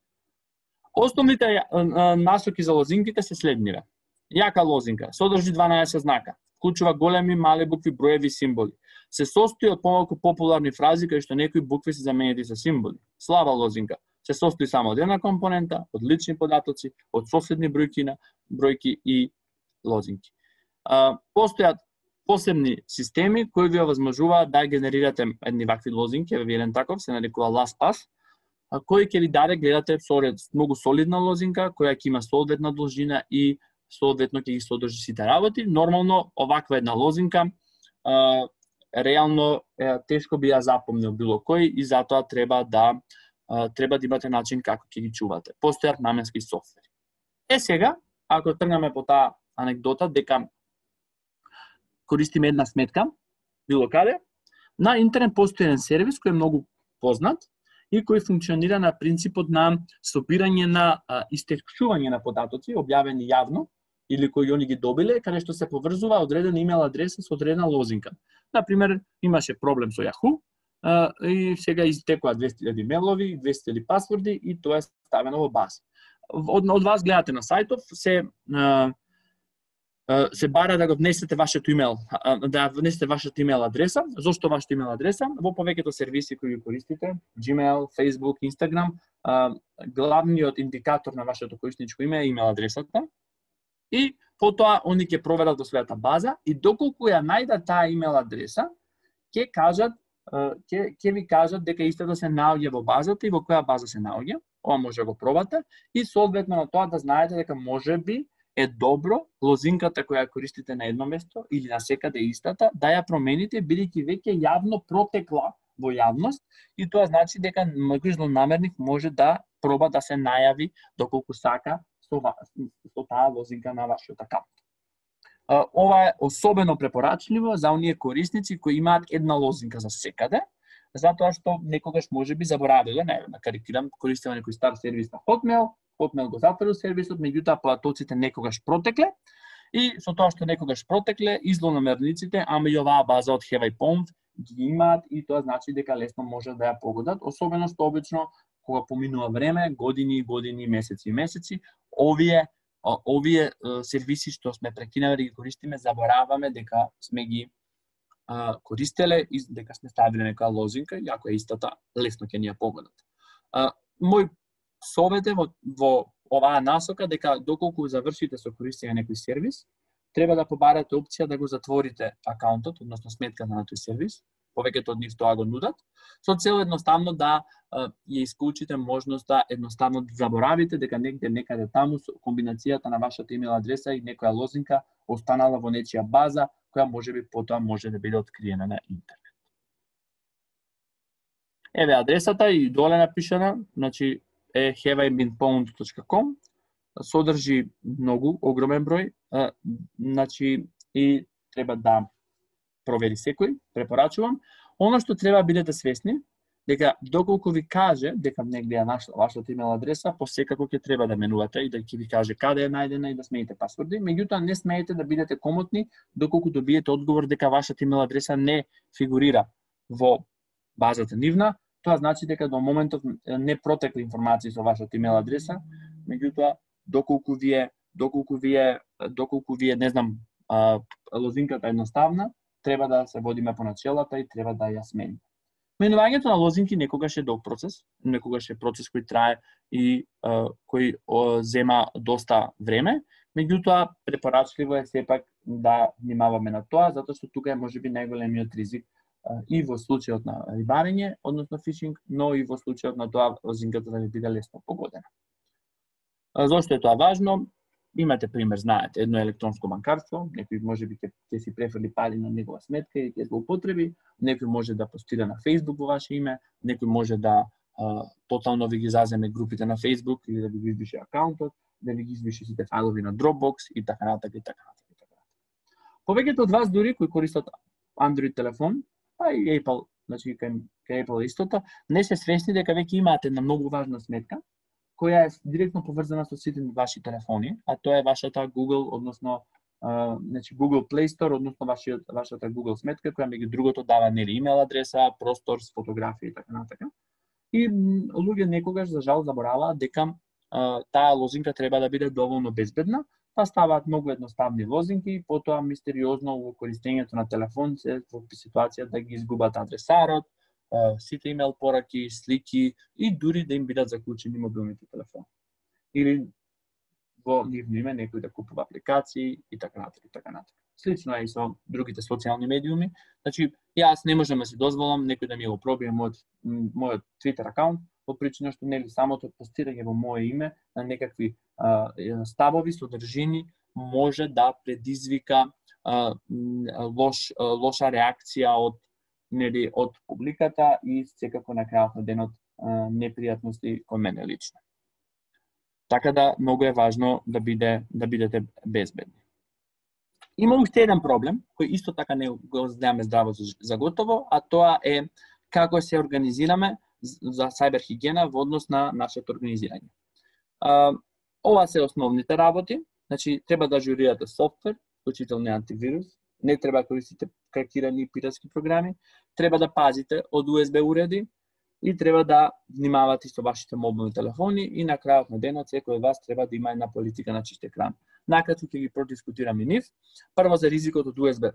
[SPEAKER 5] Основните насоки за лозинките се следниве. Јака лозинка содржи дванаесет знака, вклучува големи, мали букви, броеви, символи. Се состои од помалку популарни фрази кај што некои букви се заменети со символи. Слаба лозинка се состои само од една компонента, од лични податоци, од соседни бројки, бројки и лозинки. А, постојат посебни системи кои ви овозможуваат да генерирате едни вакви лозинки, еве еден таков се нарекува LastPass, а кој ќе ви даде гледате соред многу солидна лозинка која ќе има соодветна должина и соодветно ќе ги содржи сите работи. Нормално оваква една лозинка а, реално е, тешко би ја запомнил било кој и затоа треба да а, треба да имате начин како ќе ги чувате. Постојат наменски софтвери. Е сега, ако тргнеме по таа анекдота дека користиме една сметка било каде, на интернет постои еден сервис кој е многу познат и кој функционира на принципот на собирање на а, истечување на податоци објавени јавно или кои они ги добиле, каде што се поврзува одредена имейл адреса со одредена лозинка. Например, имаше проблем со Yahoo а, и сега изтекува двесте илјади мејлови, двесте илјади пасворди и тоа е ставено во база. Од, од вас гледате на сајтов, се а, се бара да го внесете вашето имейл, да внесете вашата имейл адреса. Зошто вашата имейл адреса? Во повеќето сервиси кои ги користите, Gmail, Facebook, Instagram, главниот индикатор на вашето корисничко име е имейл адресата. И потоа они ќе проверат во својата база и доколку ја најдат таа имейл адреса, ќе кажат ќе ќе ви кажат дека истата се наоѓа во базата и во која база се наоѓа. Ова може да го пробате и соодветно на тоа да знаете дека можеби е добро лозинката која ја користите на едно место или на секаде истата, да ја промените, бидејќи веќе јавно протекла во јавност и тоа значи дека некој злонамерник може да проба да се најави доколку сака со, со таа лозинка на вашиот акаунт. Ова е особено препорачливо за оние корисници кои имаат една лозинка за секаде, затоа што некогаш можеби заборавиле, не да карикирам, користеле некој стар сервис на Hotmail, Hotmail го затворил сервисот, меѓутоа податоците некогаш протекле и со тоа што некогаш протекле и злонамерниците, ама и оваа база од HaveIPonv ги имаат и тоа значи дека лесно може да ја погодат, особено што обично кога поминува време, години, години, месеци и месеци, овие овие сервиси што сме прекинали да ги користиме, забораваме дека сме ги а, користеле и дека сме ставиле некоја лозинка и ако е истата, лесно ќе ни ја погодат. А, мој совет е во, во оваа насока дека доколку завршите со користење на некој сервис, треба да побарате опција да го затворите акаунтот, односно сметката на тој сервис. Повеќето од нив тоа го нудат, со цел едноставно да ја исклучите можноста едноставно да заборавите дека негде некаде таму со комбинацијата на вашата имейл адреса и некоја лозинка останала во нечија база, која можеби потоа може да биде откриена на интернет. Еве адресата и доле напишана, значи е have I been pwned точка com, содржи многу, огромен број, а, значи и треба да провери секој, препорачувам. Оно што треба бидете свесни, дека доколку ви каже дека негде ја нашла вашата имейл адреса, посекако ќе треба да менувате и да ќе ви каже каде е најдена и да смените пасворди, меѓутоа не смеете да бидете комотни доколку добиете одговор дека вашата имейл адреса не фигурира во базата нивна. Тоа значи дека до моментов не протекли информации со вашата имейл адреса, меѓутоа доколку вие доколку вие доколку вие не знам а, лозинката е едноставна, треба да се водиме по начелата и треба да ја смениме. Менувањето на лозинки некогаш е долг процес, некогаш е процес кој трае и а, кој о, зема доста време, меѓутоа препорачливо е сепак да внимаваме на тоа, затоа што тука е можеби најголемиот ризик а, и во случајот на рибарење, односно фишинг, но и во случајот на тоа лозинката да ви биде лесно погодена. А, зошто е тоа важно? Имате пример, знаете, едно електронско банкарство, некој можеби ќе ќе си префрли пари на негова сметка и ќе злоупотреби, некој може да постира на Facebook во ваше име, некој може да а, тотално ви ги заземе групите на Facebook или да ви ги избрише акаунтот, да ви ги избрише сите файлови на Dropbox и така натаму и така натаму и така натаму. Повеќето од вас дури кои користат Android телефон, па и Apple, значи кај, кај Apple истото, не се свесни дека веќе имате една многу важна сметка која е директно поврзана со сите ваши телефони, а тоа е вашата Google, односно а, значи Google Play Store, односно вашиот, вашата Google сметка, која меѓу другото дава нели имейл адреса, простор с фотографии и така натака. И луѓе некогаш за жал забораваат дека а, таа лозинка треба да биде доволно безбедна, па ставаат многу едноставни лозинки и потоа мистериозно во користењето на телефон се во ситуација да ги изгубат адресарот, сите имейл пораки, слики и дури да им бидат заклучени мобилните телефони. Или во нивно име некој да купува апликации и така натаму и така натаму. Слично е и со другите социјални медиуми. Значи, јас не можам да си дозволам некој да ми го пробие мојот мојот Twitter акаунт по причина што нели самото постирање во мое име на некакви а, ставови, содржини може да предизвика а, лош лоша реакција од нели од публиката и секако на крајот на денот а, непријатности кон мене лично. Така да многу е важно да биде да бидете безбедни. Има уште еден проблем кој исто така не го знаеме здраво за готово, а тоа е како се организираме за сајбер хигиена во однос на нашето организирање. А, ова се основните работи, значи треба да ажурирате софтвер, вклучително антивирус, не треба да користите кракирани и пиратски програми, треба да пазите од ю ес би уреди и треба да внимавате со вашите мобилни телефони и на крајот на денот секој од вас треба да има една политика на чист екран. Накратко ќе ги продискутираме нив. Прво за ризикот од ю ес би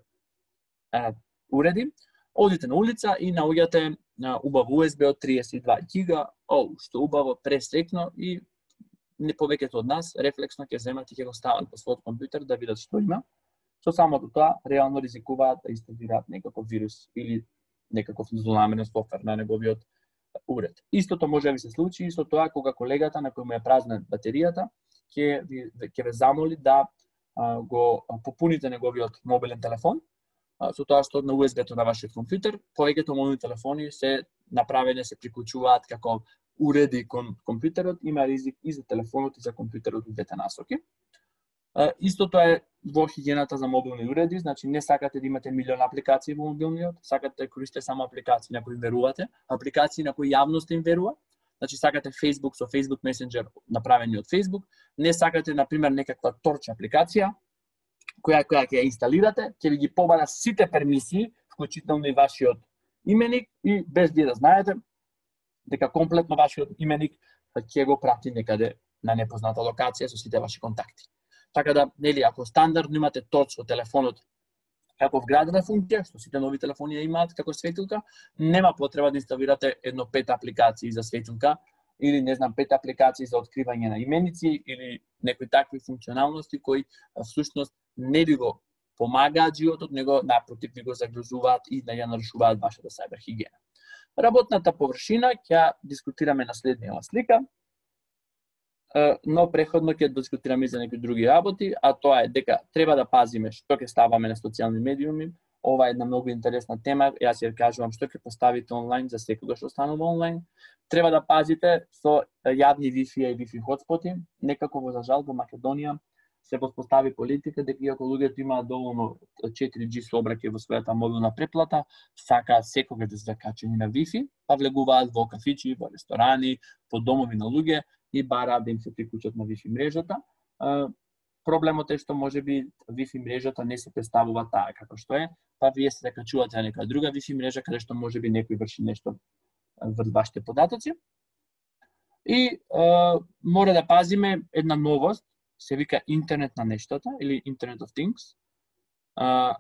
[SPEAKER 5] а, уреди. Одите на улица и наоѓате на убав ю ес би од триесет и два гига, о, што убаво, пресрекно и не повеќето од нас рефлексно ќе земат и ќе го стават по својот компјутер да видат што има. Со самото тоа реално ризикуваат да инсталираат некаков вирус или некаков злонамерен софтвер на неговиот уред. Истото може да ви се случи и со тоа кога колегата на кој му е празна батеријата ќе ви ќе ве замоли да а, го попуните неговиот мобилен телефон, а, со тоа што на ю ес би-то на вашиот компјутер, повеќето мобилни телефони се направени, се приклучуваат како уреди кон компјутерот, има ризик и за телефонот и за компјутерот од двете насоки. Uh, истото е во хигиената за мобилни уреди, значи не сакате да имате милион апликации во мобилниот, сакате да користите само апликации на кои верувате, апликации на кои јавноста им верува, значи сакате Facebook со Facebook Messenger направени од Facebook, не сакате на пример некаква торч апликација која која ќе ја инсталирате, ќе ви ги побара сите пермисии, вклучително и вашиот именик и без вие да знаете дека комплетно вашиот именик ќе го прати некаде на непозната локација со сите ваши контакти. Така да, нели, ако стандардно имате торч во телефонот како вградена функција, што сите нови телефони ја имаат како светилка, нема потреба да инсталирате едно пет апликации за светилка, или не знам пет апликации за откривање на именици или некои такви функционалности кои всушност не ви го помагаат животот, него напротив ви го загрозуваат и да ја нарушуваат вашата сајбер хигиена. Работната површина ќе дискутираме на следниот слика, но преходно ќе дискутираме за некои други работи, а тоа е дека треба да пазиме што ќе ставаме на социјални медиуми. Ова е една многу интересна тема, јас ја кажувам што ќе поставите онлайн за секогаш што останува онлайн. Треба да пазите со јавни Wi-Fi и Wi-Fi хотспоти. Некако во за жал во Македонија се воспостави политика дека иако луѓето имаат доволно четири џи сообраќај во својата мобилна преплата, сакаат секогаш да се закачени на Wi-Fi, па влегуваат во кафичи, во ресторани, во домови на луѓе и бараат да им се приклучат на Wi-Fi мрежата. Проблемот е што можеби Wi-Fi мрежата не се представува таа како што е, па вие се закачувате на нека друга Wi-Fi мрежа каде што можеби некој врши нешто врз вашите податоци. И е, мора да пазиме една новост, се вика интернет на нештата или Internet of Things. Е,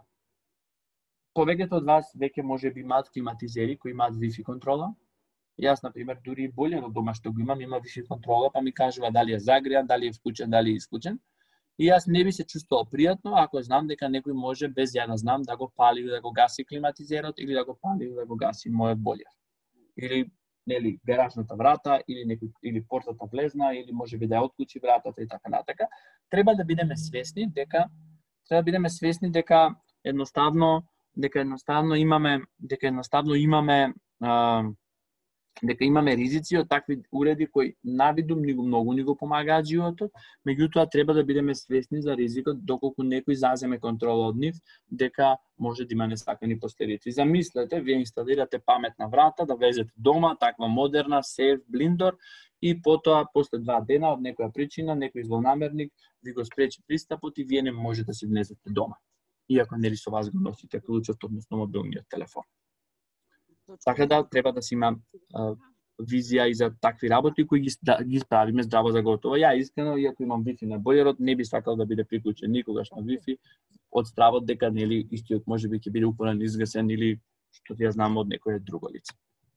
[SPEAKER 5] повеќето од вас веќе можеби имаат климатизери кои имаат Wi-Fi контрола. Јас, например, дури и боле од дома што го имам, има Wi-Fi контрола, па ми кажува дали е загреан, дали е вклучен, дали е исклучен. И јас не би се чувствувал пријатно ако знам дека некој може без ја да знам да го пали или да го гаси климатизерот или да го пали или да го гаси мојот бољар. Или нели гаражната врата или некој или портата влезна или можеби да ја отклучи вратата и така натака. Треба да бидеме свесни дека треба да бидеме свесни дека едноставно дека едноставно имаме дека едноставно имаме а, дека имаме ризици од такви уреди кои навидум ни го многу ни го помагаат животот, меѓутоа треба да бидеме свесни за ризикот доколку некој заземе контрола од нив, дека може да има несакани последици. Замислете, вие инсталирате паметна врата, да влезете дома, таква модерна, сейф, блиндор, и потоа, после два дена, од некоја причина, некој злонамерник ви го спречи пристапот и вие не можете да си влезете дома. Иако нели со вас го носите клучот, односно мобилниот телефон. Така да треба да си има а, визија и за такви работи кои ги, да, ги справиме здраво за готово. Ја искрено, иако имам Wi-Fi на бојерот, не би сакал да биде приклучен никогаш на Wi-Fi од стравот дека нели истиот можеби ќе биде упорен, изгасен или што ја знам од некое друго лице.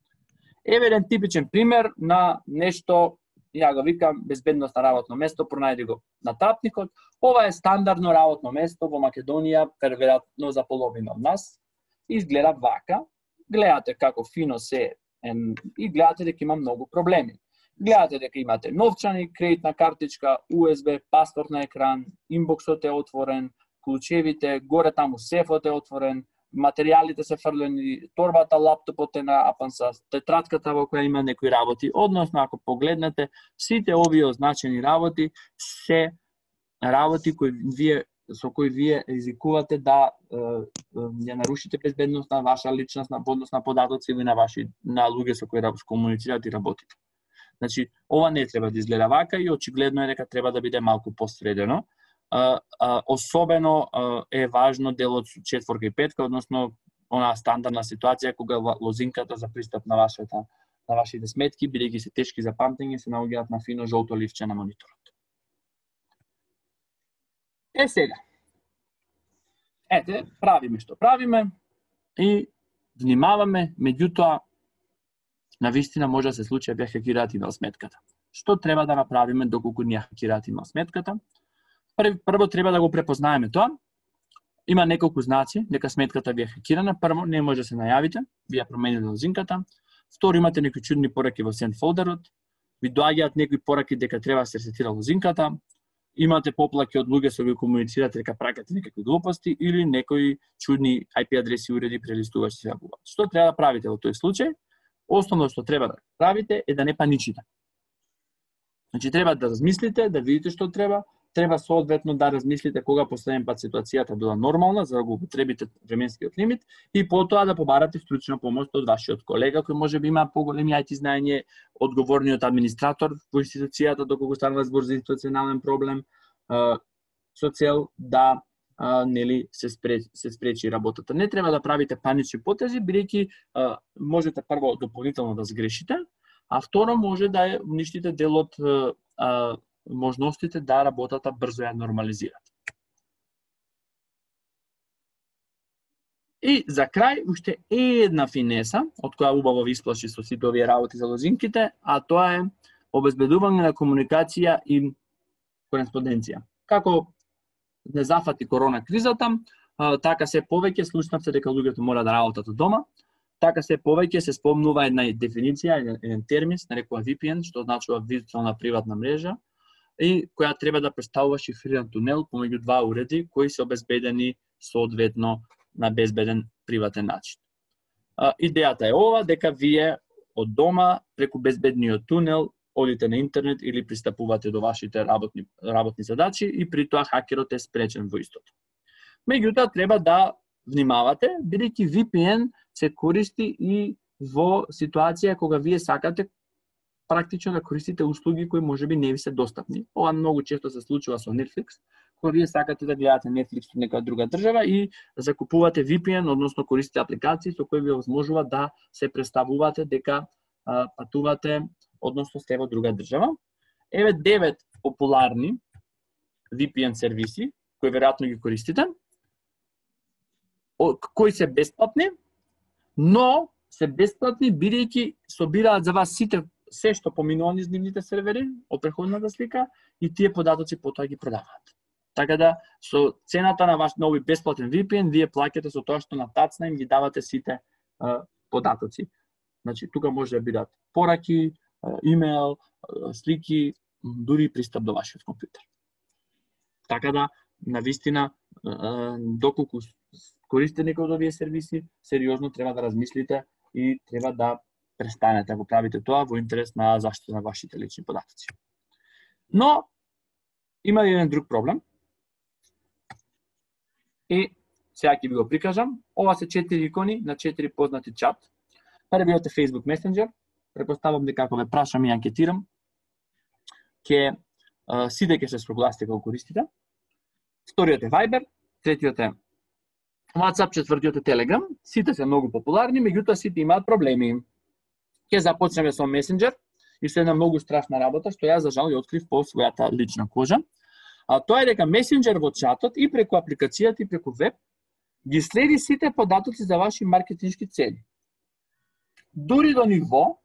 [SPEAKER 5] Еве еден типичен пример на нешто, ја го викам безбедност на работно место, пронајди го на тапникот. Ова е стандардно работно место во Македонија, веројатно за половина од нас. Изгледа вака. Гледате како фино се и гледате дека има многу проблеми. Гледате дека имате новчани, кредитна картичка, ю ес би, паспорт на екран, инбоксот е отворен, клучевите, горе таму сефот е отворен, материјалите се фрлени, торбата, лаптопот е на апанса, тетратката во која има некои работи. Односно, ако погледнете, сите овие означени работи се работи кои вие со кои вие ризикувате да е, ја нарушите безбедност на ваша личност, на однос на податоци или на ваши на луѓе со кои комуницирате и работите. Значи, ова не треба да изгледа вака и очигледно е дека треба да биде малку посредено. А, а, особено а, е важно делот четворка и петка, односно онаа стандардна ситуација кога лозинката за пристап на вашата на вашите сметки, бидејќи се тешки за памтење, се наоѓаат на фино жолто ливче на мониторот. Е сега. Ете, правиме што правиме и внимаваме, меѓутоа на вистина може да се случи да хакираат имейл сметката. Што треба да направиме доколку ни хакираат имейл сметката? Прво, прво треба да го препознаеме тоа. Има неколку знаци дека сметката ви е хакирана. Прво, не може да се најавите, ви ја промените лозинката. Второ, имате некои чудни пораки во сент фолдерот. Ви доаѓаат некои пораки дека треба да се ресетира лозинката. Имате поплаки од луѓе со кои комуницирате дека праќате некакви глупости или некои чудни ај пи адреси уреди прелистувачи се јавуваат. Што треба да правите во тој случај? Основно што треба да правите е да не паничите. Значи треба да размислите, да видите што треба, треба соодветно да размислите кога последен пат ситуацијата била нормална за да го употребите временскиот лимит и потоа да побарате стручна помош од вашиот колега кој можеби има поголеми ај ти знаење, одговорниот администратор во институцијата доколку станува збор за институционален проблем, со цел да нели се спречи, се спречи работата. Не треба да правите панични потези, бидејќи можете прво дополнително да сгрешите, а второ може да уништите дел од а, можностите да работата брзо ја нормализират. И за крај, уште една финеса, од која убаво ви исплаши со сите овие работи за лозинките, а тоа е обезбедување на комуникација и кореспонденција. Како не зафати корона кризата, така се повеќе слушнавте дека луѓето мора да работат од дома, така се повеќе се спомнува една дефиниција, еден термин, нарекува ви пи ен, што означува виртуелна приватна мрежа, и која треба да представува шифриран тунел помеѓу два уреди кои се обезбедени соодветно на безбеден приватен начин. А, идејата е ова, дека вие од дома преку безбедниот тунел одите на интернет или пристапувате до вашите работни, работни задачи и при тоа хакерот е спречен во истото. Меѓутоа, треба да внимавате, бидејќи ви пи ен се користи и во ситуација кога вие сакате практично да користите услуги кои можеби не ви се достапни. Ова многу често се случува со Netflix, кога вие сакате да гледате Netflix во нека друга држава и закупувате ви пи ен, односно користите апликации со кои ви возможува да се представувате дека а, патувате, односно сте во друга држава. Еве девет популарни ви пи ен сервиси кои веројатно ги користите, кои се бесплатни, но се бесплатни бидејќи собираат за вас сите се што поминува низ нивните сервери од претходната слика и тие податоци потоа ги продаваат. Така да со цената на ваш нови бесплатен ви пи ен вие плаќате со тоа што на тацна им ги давате сите а, податоци. Значи тука може да бидат пораки, имейл, слики, дури пристап до вашиот компјутер. Така да навистина доколку користите некој од овие сервиси, сериозно треба да размислите и треба да престанете да го правите тоа во интерес на заштита на вашите лични податоци. Но има еден друг проблем. И сега ќе ви го прикажам. Ова се четири икони на четири познати чат. Првиот е Facebook Messenger. Препоставам дека ако ве прашам и анкетирам, ќе сите ќе се согласите кога користите. Вториот е Viber, третиот е WhatsApp, четвртиот е Telegram. Сите се многу популарни, меѓутоа сите имаат проблеми. Ќе започнеме со Messenger и со една многу страшна работа што ја за жал ја открив по својата лична кожа. А тоа е дека Messenger во чатот и преку апликацијата и преку веб ги следи сите податоци за ваши маркетиншки цели. Дури до ниво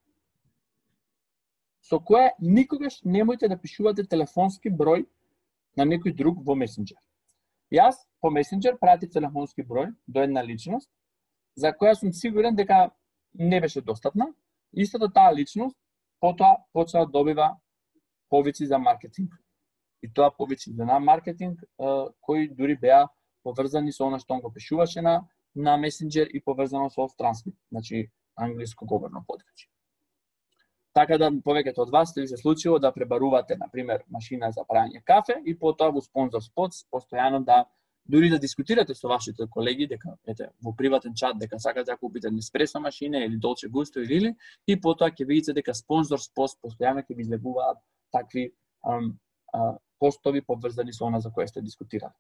[SPEAKER 5] со кое никогаш немојте да пишувате телефонски број на некој друг во Messenger. Јас по Messenger пратив телефонски број до една личност за која сум сигурен дека не беше достапна. Истата таа личност потоа почна да добива повици за маркетинг. И тоа повици за маркетинг кои дури беа поврзани со она што он го пишуваше на на Messenger и поврзано со транскрипт, значи англиско говорно подречје. Така да повеќето од вас се случило да пребарувате на пример машина за прање кафе и потоа во спонзор спот постојано да дури да дискутирате со вашите колеги дека ете во приватен чат дека сакате да купите неспресо машина или Dolce Gusto или или и потоа ќе видите дека спонзор спот постојано ќе ви излегуваат такви ам, а, постови поврзани со она за кое сте дискутирали.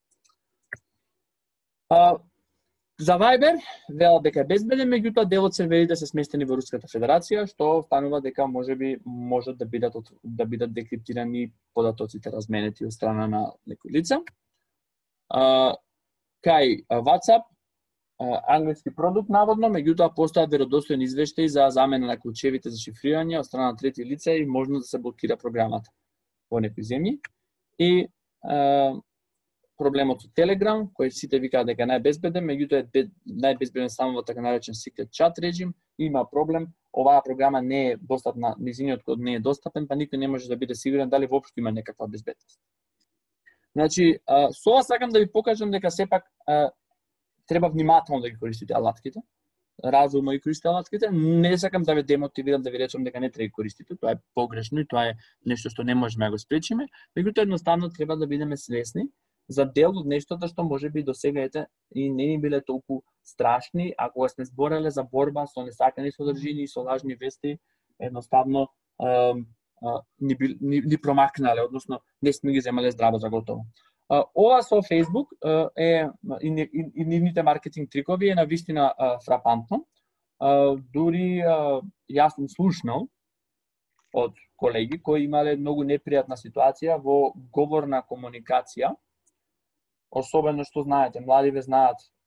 [SPEAKER 5] А, за Viber велат дека е безбеден, меѓутоа дел од серверите се сместени во Руската Федерација, што станува дека можеби можат да бидат да бидат декриптирани податоците разменети од страна на некој лице. А, кај WhatsApp, а, англиски продукт наводно, меѓутоа постојат веродостојни извештаи за замена на клучевите за шифрирање од страна на трети лица и можно да се блокира програмата во некои земји. И а, проблемот со Telegram, кој сите викаат дека е најбезбеден, меѓутоа е најбезбеден само во така наречен secret chat режим, има проблем, оваа програма не е достапна, низиниот код не е достапен, па никој не може да биде сигурен дали воопшто има некаква безбедност. Значи, со ова сакам да ви покажам дека сепак а, треба внимателно да ги користите алатките, разумно ги користите алатките, не сакам да ве демотивирам да ви речам дека не треба да ги користите, тоа е погрешно и тоа е нешто што не можеме да го спречиме, меѓутоа едноставно треба да бидеме свесни за дел од нештото што можеби досега ете и не ни биле толку страшни, а кога сме збореле за борба со несакани содржини и со лажни вести, едноставно а, а, ни, ни, ни промакнале, односно не сме ги земале здраво за готово. А, ова со Facebook а, е и, и, и нивните маркетинг трикови е навистина а, фрапантно. А, дури а, јас сум слушнал од колеги кои имале многу непријатна ситуација во говорна комуникација. Особено што знаете, младиве знаат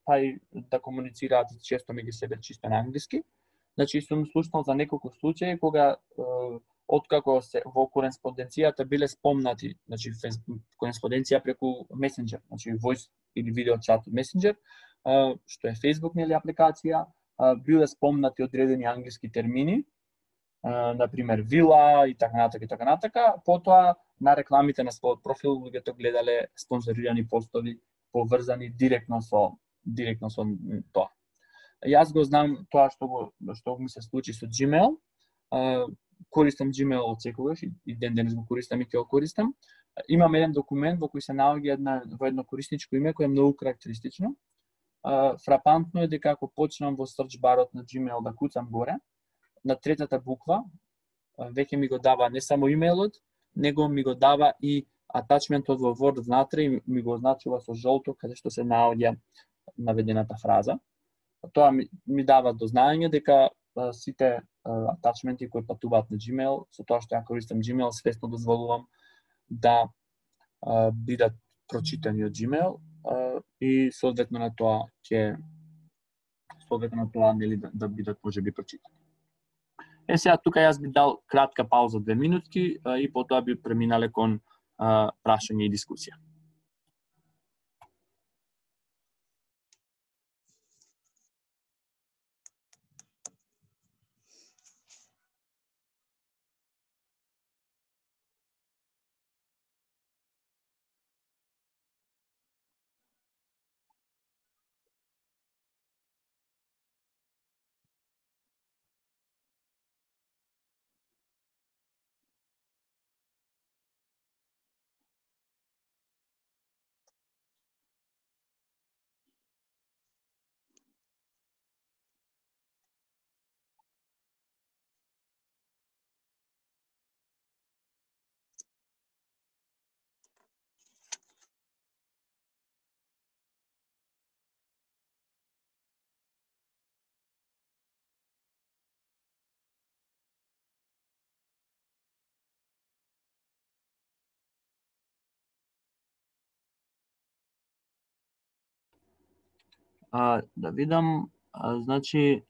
[SPEAKER 5] па и да комуницираат често меѓу себе чисто на англиски. Значи сум слушнал за неколку случаи кога откако се во кореспонденцијата биле спомнати, значи кореспонденција преку Messenger, значи voice или видео чат Messenger, што е Facebook нели апликација, биле спомнати одредени англиски термини, на пример вила и така натака и така натака, потоа на рекламите на својот профил луѓето гледале спонзорирани постови поврзани директно со директно со тоа. Јас го знам тоа што го што ми се случи со Gmail. Користам Gmail од секогаш и ден денес го користам и ќе го користам. Имам еден документ во кој се наоѓа една во едно корисничко име кое е многу карактеристично. Фрапантно е дека ако почнам во search барот на Gmail да куцам горе, на третата буква веќе ми го дава не само имејлот, него ми го дава и атачментот во Word внатре и ми го означува со жолто каде што се наоѓа наведената фраза. Тоа ми, ми дава до знаење дека а, сите а, атачменти кои патуваат на Gmail, со тоа што ја користам Gmail, свесно дозволувам да а, бидат прочитани од Gmail а, и соодветно на тоа ќе соодветно на тоа нели да, да бидат можеби прочитани. Е сега тука јас би дал кратка пауза две минутки а, и потоа би преминале кон а, прашање и дискусија. А, да видам, а, значи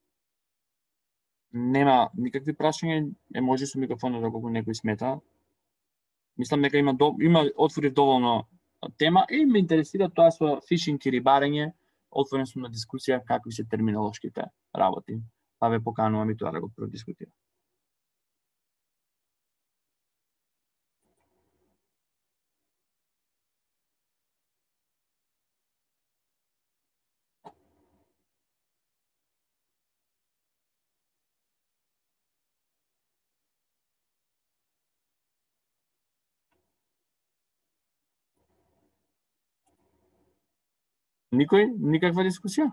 [SPEAKER 5] нема никакви прашања, е може со микрофонот доколку некој смета. Мислам дека има до, има отворив доволно тема и ме интересира тоа со фишинг и рибарење, отворен сум на дискусија какви се терминолошките работи. Па ве поканувам и тоа да го продискутирам. Никој? Никаква дискусија?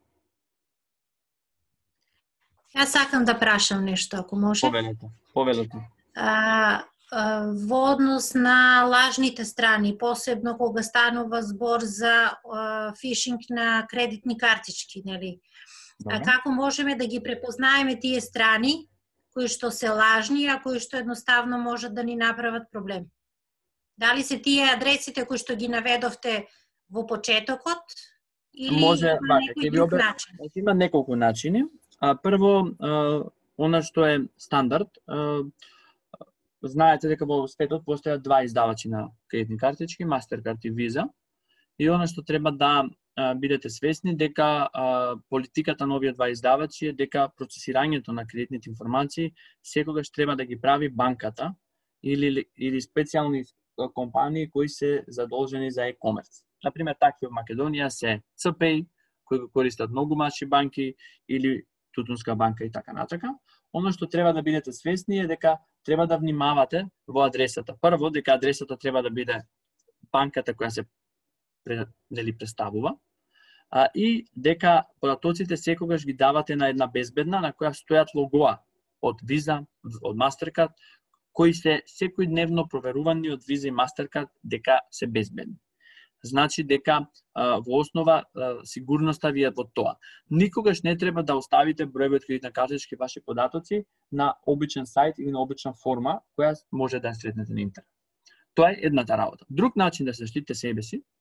[SPEAKER 6] Јас сакам да прашам нешто, ако може.
[SPEAKER 5] Повелете, повелете.
[SPEAKER 6] А, а, во однос на лажните страни, посебно кога станува збор за а, фишинг на кредитни картички, нели? А како можеме да ги препознаеме тие страни кои што се лажни, а кои што едноставно можат да ни направат проблем? Дали се тие адресите кои што ги наведовте во почетокот или
[SPEAKER 5] може,
[SPEAKER 6] има
[SPEAKER 5] бака,
[SPEAKER 6] некој друг начин?
[SPEAKER 5] Има неколку начини. А, прво, а, она што е стандард, а, знаете дека во светот постојат два издавачи на кредитни картички, Mastercard и Visa. И она што треба да а, бидете свесни дека а, политиката на овие два издавачи е дека процесирањето на кредитните информации секогаш треба да ги прави банката или или специјални компании кои се задолжени за e-commerce. Например, такви во Македонија се Ц П И, кои го користат многу маши банки, или Тутунска банка и така натака. Оно што треба да бидете свесни е дека треба да внимавате во адресата. Прво, дека адресата треба да биде банката која се нели представува, а, и дека податоците секогаш ги давате на една безбедна на која стојат логоа од Visa, од Mastercard, кои се секојдневно проверувани од Visa и Mastercard дека се безбедни. Значи дека а, во основа а, сигурноста ви е во тоа. Никогаш не треба да оставите бројот кредитна картички ваши податоци на обичен сајт или на обична форма која може да ја сретнете на интернет. Тоа е едната работа. Друг начин да се заштитите себе си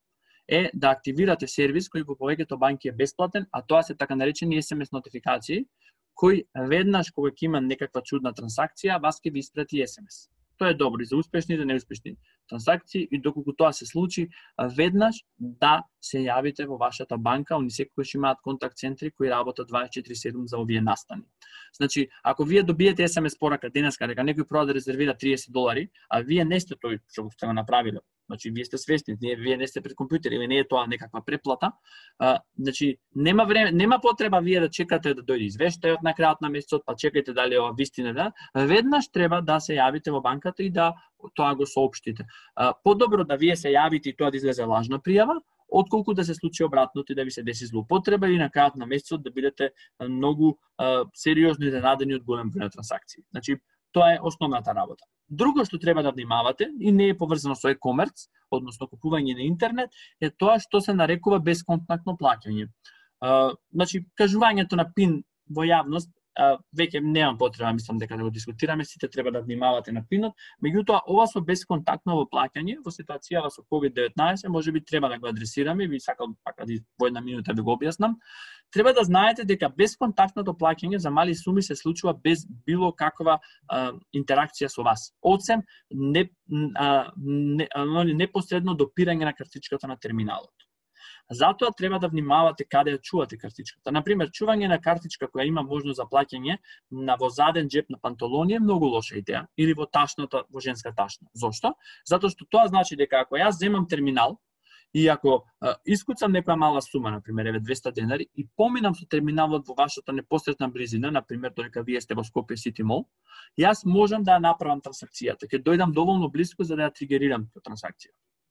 [SPEAKER 5] е да активирате сервис кој во повеќето банки е бесплатен, а тоа се така наречени ес ем ес нотификации, кој веднаш кога ќе има некаква чудна трансакција, вас ќе ви испрати ес ем ес. Тоа е добро и за успешни и за неуспешни трансакции и доколку тоа се случи, веднаш да се јавите во вашата банка, они секогаш имаат контакт центри кои работат дваесет и четири седум за овие настани. Значи, ако вие добиете ес ем ес порака денеска дека некој проба да резервира триесет долари, а вие не сте тој што сте го направиле, значи вие сте свесни, вие не сте пред компјутер или не е тоа некаква преплата, а, значи нема време, нема потреба вие да чекате да дојде извештајот на крајот на месецот, па чекајте дали ова вистина да, веднаш треба да се јавите во банката и да тоа го соопштите. А, подобро да вие се јавите и тоа да излезе лажна пријава, отколку да се случи обратното и да ви се деси злоупотреба или на крајот на месецот да бидете многу а, сериозно изненадени од голем број трансакции. Значи, тоа е основната работа. Друго што треба да внимавате и не е поврзано со e-commerce, односно купување на интернет, е тоа што се нарекува бесконтактно плаќање. А, значи, кажувањето на пин во јавност, а, веќе немам потреба, мислам дека да го дискутираме, сите треба да внимавате на пинот, меѓутоа ова со бесконтактно плаќање во ситуацијава со ковид деветнаесет можеби треба да го адресираме, ви сакам пака да во една минута да го објаснам. Треба да знаете дека бесконтактното плаќање за мали суми се случува без било каква а, интеракција со вас. Осем не, а, не, а, непосредно допирање на картичката на терминалот. Затоа треба да внимавате каде ја чувате картичката. Например, чување на картичка која има можност за плаќање на во заден џеп на панталони е многу лоша идеја, или во ташната, во женска ташна. Зошто? Затоа што тоа значи дека ако јас земам терминал и ако а, искуцам некоја мала сума, например, еве двесте денари, и поминам со терминалот во вашата непосредна близина, например, додека вие сте во Скопје Сити Мол, јас можам да ја направам трансакцијата, ќе дојдам доволно близко за да ја тригерирам таа трансакција.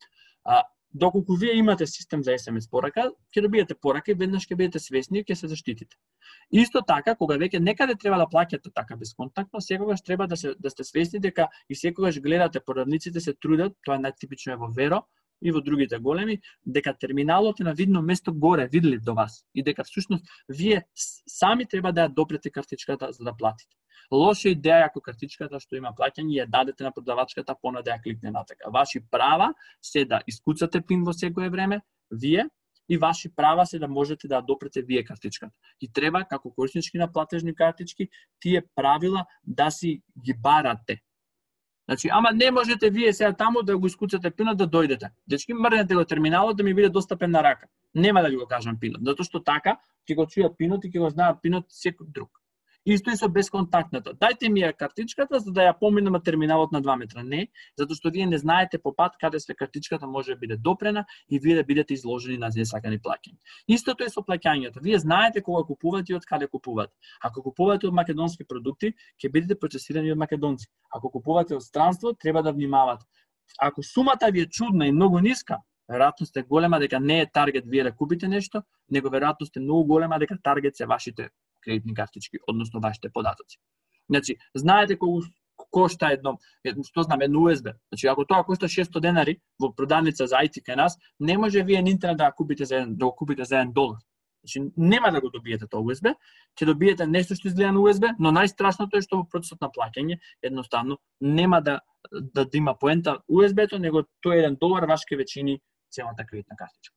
[SPEAKER 5] А, доколку вие имате систем за ес ем ес порака, ќе добиете порака и веднаш ќе бидете свесни и ќе се заштитите. Исто така, кога веќе некаде треба да плаќате така бесконтактно, секогаш треба да се да сте свесни дека и секогаш гледате продавниците се трудат, тоа е најтипично е во Веро и во другите големи, дека терминалот е на видно место горе, видлив до вас и дека всушност вие сами треба да ја допрете картичката за да платите. Лоша идеја ако картичката што има плаќање ја дадете на продавачката пона да ја кликне натака. Ваши права се да искуцате пин во секое време, вие, и ваши права се да можете да ја допрете вие картичката. И треба, како кориснички на платежни картички, тие правила да си ги барате. Значи, ама не можете вие сега таму да го искуцате пинот да дојдете. Дечки, мрнете го терминалот да ми биде достапен на рака. Нема да ви го кажам пинот, затоа што така ќе го чујат пинот и ќе го знаат пинот секој друг. Исто и со бесконтактната. Дајте ми ја картичката за да ја поминам на терминалот на два метра. Не, затоа што вие не знаете по пат каде све картичката може да биде допрена и вие да бидете изложени на несакани плаќања. Истото е со плаќањето. Вие знаете кога купувате и од каде купувате. Ако купувате од македонски продукти, ќе бидете процесирани од македонци. Ако купувате од странство, треба да внимавате. Ако сумата ви е чудна и многу ниска, веројатноста е голема дека не е таргет вие да купите нешто, него веројатноста е многу голема дека таргет се вашите кредитни картички, односно вашите податоци. Значи, знаете колку кошта едно, што знам, едно ю ес би. Значи, ако тоа кошта шесто денари во продавница за ай ти кај нас, не може вие на интернет да го купите за еден, да го купите за еден долар. Значи, нема да го добиете тоа ю ес би, ќе добиете нешто што изгледа на ю ес би, но најстрашното е што во процесот на плаќање едноставно нема да да, да има поента ю ес би-то, него тоа е еден долар ваш ке вечини целата кредитна картичка.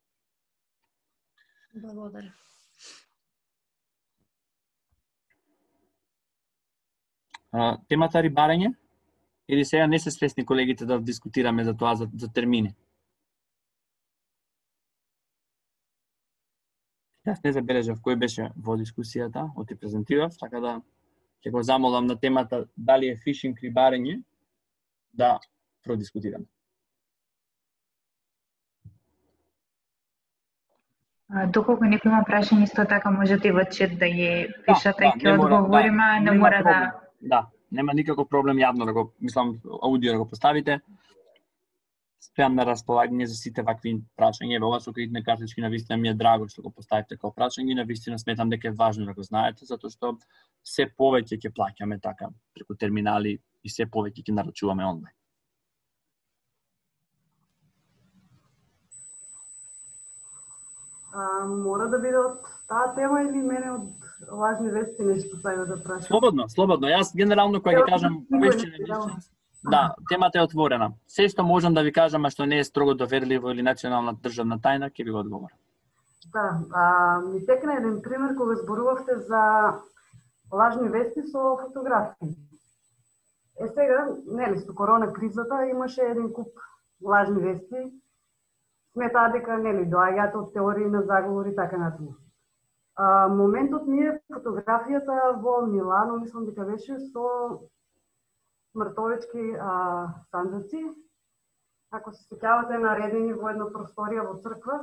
[SPEAKER 6] Благодарам.
[SPEAKER 5] Uh, темата рибарење, или сега не се свесни колегите да дискутираме за тоа, за, за термини? Јас не забележав кој беше во дискусијата, оти презентирав, така да ќе го замолам на темата дали е фишинг рибарење, да продискутираме.
[SPEAKER 2] Доколку некој има прашање, исто така можете и во чет да ги пишате,
[SPEAKER 5] да,
[SPEAKER 2] ќе одговориме,
[SPEAKER 5] да,
[SPEAKER 2] не мора да...
[SPEAKER 5] Да, нема никаков проблем јавно да го, мислам, аудио да го поставите. Стојам на располагање за сите вакви прашања. Ова со кредитни картички навистина ми е драго што го поставите како прашање и навистина сметам дека е важно да го знаете, затоа што се повеќе ќе плаќаме така преку терминали и се повеќе ќе нарачуваме онлайн.
[SPEAKER 7] А, мора да биде од таа тема или мене од лажни вести нешто тајно да прашам?
[SPEAKER 5] Слободно, слободно. Јас генерално кога ќе кажам веќе на личност, Да, темата е отворена. Се што можам да ви кажам, а што не е строго доверливо или национална државна тајна, ќе ви го одговорам.
[SPEAKER 7] Да, а, ми текна еден пример кога зборувавте за лажни вести со фотографии. Е сега, нели, со корона кризата имаше еден куп лажни вести. Сметаа дека, нели, доаѓаат од теории на заговори и така натаму. А, моментот ми е фотографијата во Милано, мислам дека беше со мртовечки а, санџаци. Ако се сеќавате, наредени во една просторија во црква,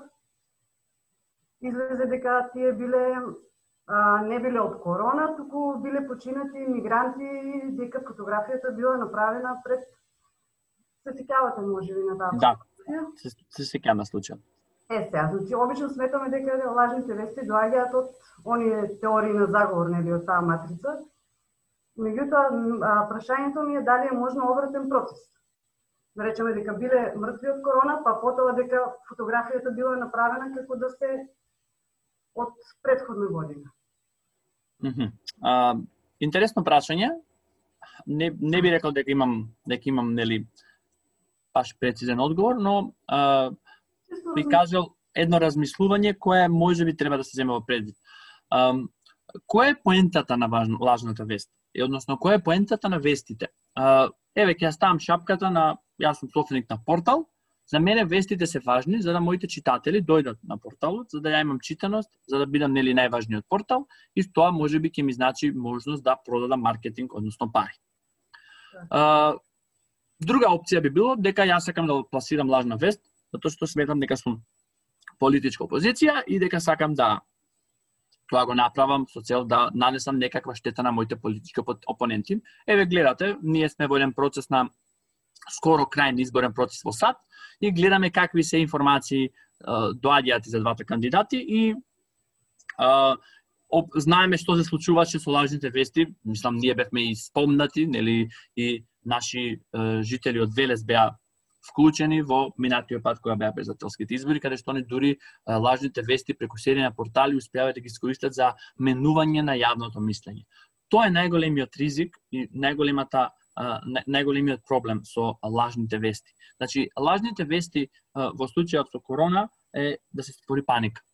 [SPEAKER 7] излезе дека тие биле а, не биле од корона, туку биле починати мигранти, дека фотографијата била направена пред, се сеќавате можеби на таа.
[SPEAKER 5] Да, се, се сеќавам на случајот.
[SPEAKER 7] Е, сега, значи, обично сметаме дека лажните вести доаѓаат од оние теории на заговор, нели, од таа матрица. Меѓутоа, прашањето ми е дали е можно обратен процес. Да речеме дека биле мртви од корона, па потоа дека фотографијата била направена како да се од претходна година.
[SPEAKER 5] Mm -hmm. а, интересно прашање. Не, не би рекол дека имам дека имам нели баш прецизен одговор, но а, би кажал едно размислување кое може би треба да се земе во предвид. А, која е поентата на важно, лажната вест? И односно која е поентата на вестите? А, еве ќе ја ставам шапката на, јас сум собственик на портал. За мене вестите се важни за да моите читатели дојдат на порталот, за да ја имам читаност, за да бидам нели најважниот портал и тоа можеби ќе ми значи можност да продадам маркетинг, односно пари. А, друга опција би било дека јас сакам да пласирам лажна вест, затоа што сметам дека сум политичка опозиција и дека сакам да тоа го направам со цел да нанесам некаква штета на моите политички опоненти. Еве гледате, ние сме во еден процес на скоро крајен изборен процес во САД и гледаме какви се информации доаѓаат за двата кандидати и а, об, знаеме што се случуваше со лажните вести. Мислам, ние бевме и спомнати, нели, и наши е, жители од Велес беа вклучени во минатиот пат кога беа председателските избори, каде што они дури е, лажните вести преку серија на портали успеаваат да ги искористат за менување на јавното мислење. Тоа е најголемиот ризик и најголемата најголемиот проблем со лажните вести. Значи, лажните вести во случајот со корона е да се створи паника.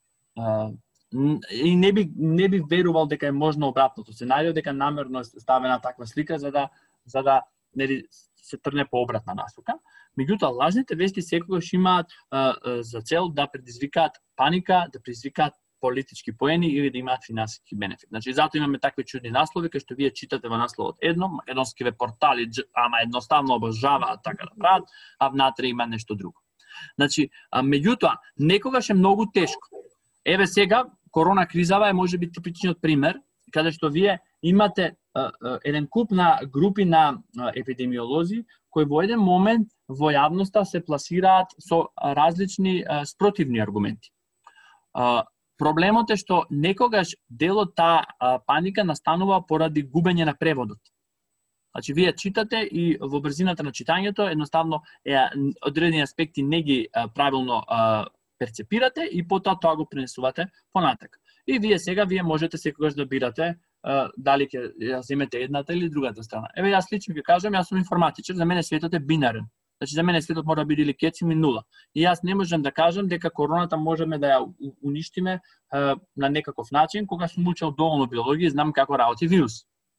[SPEAKER 5] И не би не би верувал дека е можно обратното сценарио, дека намерно е ставена таква слика за да за да нели се трне по обратна насока. Меѓутоа, лажните вести секогаш имаат а, а, за цел да предизвикаат паника, да предизвикаат политички поени или да имаат финансиски бенефит. Значи, затоа имаме такви чудни наслови, кај што вие читате во насловот едно, македонскиве портали, ама едноставно обожаваат така да прават, а внатре има нешто друго. Значи, а, меѓутоа, некогаш е многу тешко. Еве сега, корона кризава е можеби типичниот пример, каде што вие имате а, а, еден куп на групи на а, епидемиолози, кои во еден момент во јавноста се пласираат со различни а, спротивни аргументи. А, Проблемот е што некогаш дел од таа паника настанува поради губење на преводот. Значи, вие читате и во брзината на читањето едноставно е, одредени аспекти не ги а, правилно а, перцепирате и потоа тоа го пренесувате понатак. И вие сега вие можете секогаш да бирате а, дали ќе ја земете едната или другата страна. Еве јас лично ќе кажам, јас сум информатичар, за мене светот е бинарен. Значи, за мене светот мора да биде или кецим и нула. И јас не можам да кажам дека короната можеме да ја уништиме е, на некаков начин, кога сум учел доволно биологија и знам како работи вирус.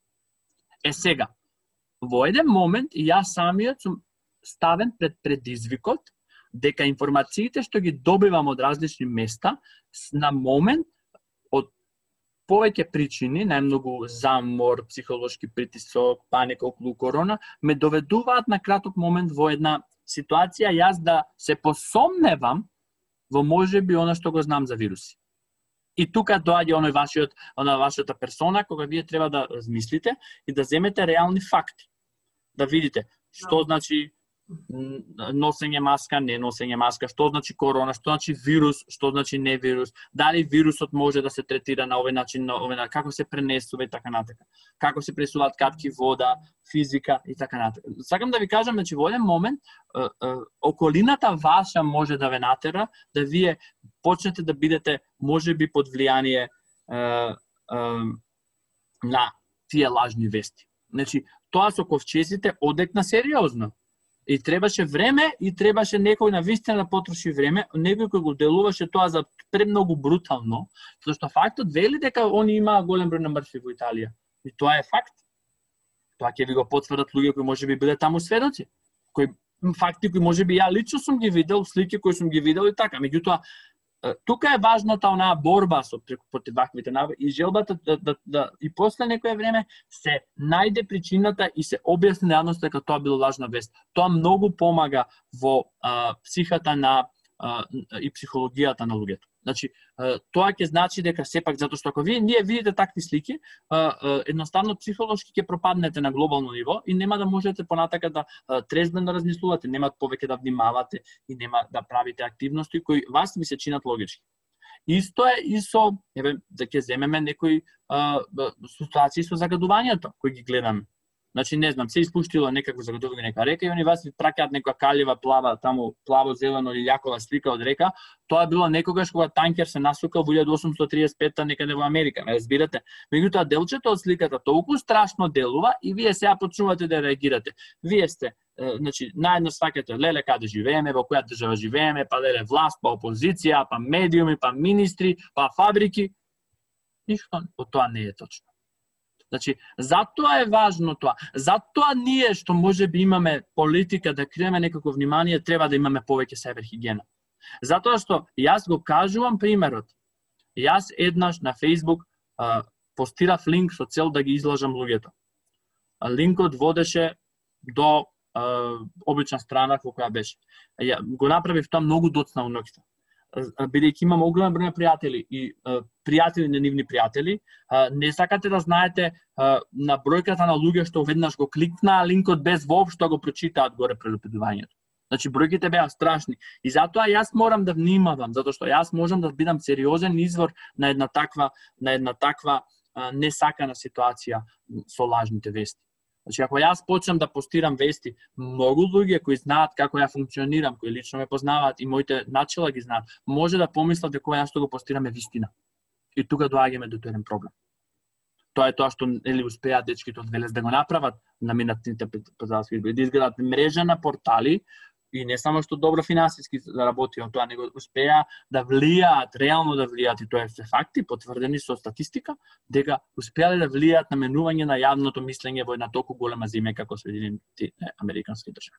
[SPEAKER 5] Е сега, во еден момент јас самиот сум ставен пред предизвикот дека информациите што ги добивам од различни места на момент од повеќе причини, најмногу замор, психолошки притисок, паника околу корона, ме доведуваат на краток момент во една ситуација јас да се посомневам во можеби она што го знам за вируси. И тука доаѓа оној вашиот, она вашата персона кога вие треба да размислите и да земете реални факти. Да видите што значи носење маска, не носење маска, што значи корона, што значи вирус, што значи не вирус, дали вирусот може да се третира на овој начин, на овој начин, како се пренесува и така натака. Како се пресуваат капки вода, физика и така натака. Сакам да ви кажам, значи во еден момент е, е, околината ваша може да ве натера да вие почнете да бидете можеби под влијание е, е, на тие лажни вести. Значи, тоа со ковчезите одекна сериозно. И требаше време и требаше некој на вистина да потроши време, некој кој го делуваше тоа за премногу брутално, зашто фактот вели дека они имаа голем број на мртви во Италија. И тоа е факт. Тоа ќе ви го потврдат луѓе кои можеби биле таму сведоци. Кои факти кои можеби ја лично сум ги видел, слики кои сум ги видел и така. Меѓутоа, тука е важната онаа борба со против ваквите наводи и желбата да, да, да и после некое време се најде причината и се објасни на јавноста дека тоа било лажна вест. Тоа многу помага во а, психата на а, и психологијата на луѓето. Значи, тоа ќе значи дека сепак, затоа што ако вие ние видите такви слики, едноставно психолошки ќе пропаднете на глобално ниво и нема да можете понатака да трезвено размислувате, нема повеќе да внимавате и нема да правите активности кои вас ви се чинат логички. Исто е и со, еве, да ќе земеме некои ситуации со загадувањето кои ги гледаме. Значи, не знам, се испуштило некако загадување нека река и они вас ви праќаат некоја калјева плава, таму плаво-зелено или јакова слика од река. Тоа било некогаш кога танкер се насукал во илјада осумстотини триесет и пета некаде во Америка, ме разбирате? Меѓутоа делчето од сликата толку страшно делува и вие сега почнувате да реагирате. Вие сте, значи, наедно сваќате леле каде живееме, во која држава живееме, па леле власт, па опозиција, па медиуми, па министри, па фабрики. Ништо од тоа не е точно. Значи, затоа е важно тоа. Затоа ние што може би имаме политика да крееме некако внимание, треба да имаме повеќе себехигиена. Затоа што јас го кажувам примерот. Јас еднаш на Facebook а, постирав линк со цел да ги излажам луѓето. А линкот водеше до а, обична страна во која беше. Ја го направив тоа многу доцна во ноќта. Бидејќи имам огромен број на пријатели и а, пријатели на нивни пријатели, а, не сакате да знаете а, на бројката на луѓе што веднаш го кликнаа линкот без воопшто го прочитаат горе предупредувањето. Значи бројките беа страшни и затоа јас морам да внимавам, затоа што јас можам да бидам сериозен извор на една таква на една таква а, несакана ситуација со лажните вести. Значи, ако јас почнам да постирам вести, многу луѓе кои знаат како ја функционирам, кои лично ме познаваат и моите начела ги знаат, може да помислат дека јас што го постирам е вистина. И тука доаѓаме до еден проблем. Тоа е тоа што нели успеаат дечките од Велес да го направат на минатните пазарски избори, да изградат мрежа на портали и не само што добро финансиски заработија од тоа, него успеа да влијаат, реално да влијаат, и тоа е се факти потврдени со статистика, дека успеале да влијаат на менување на јавното мислење во една толку голема земја како Соединените Американски држави.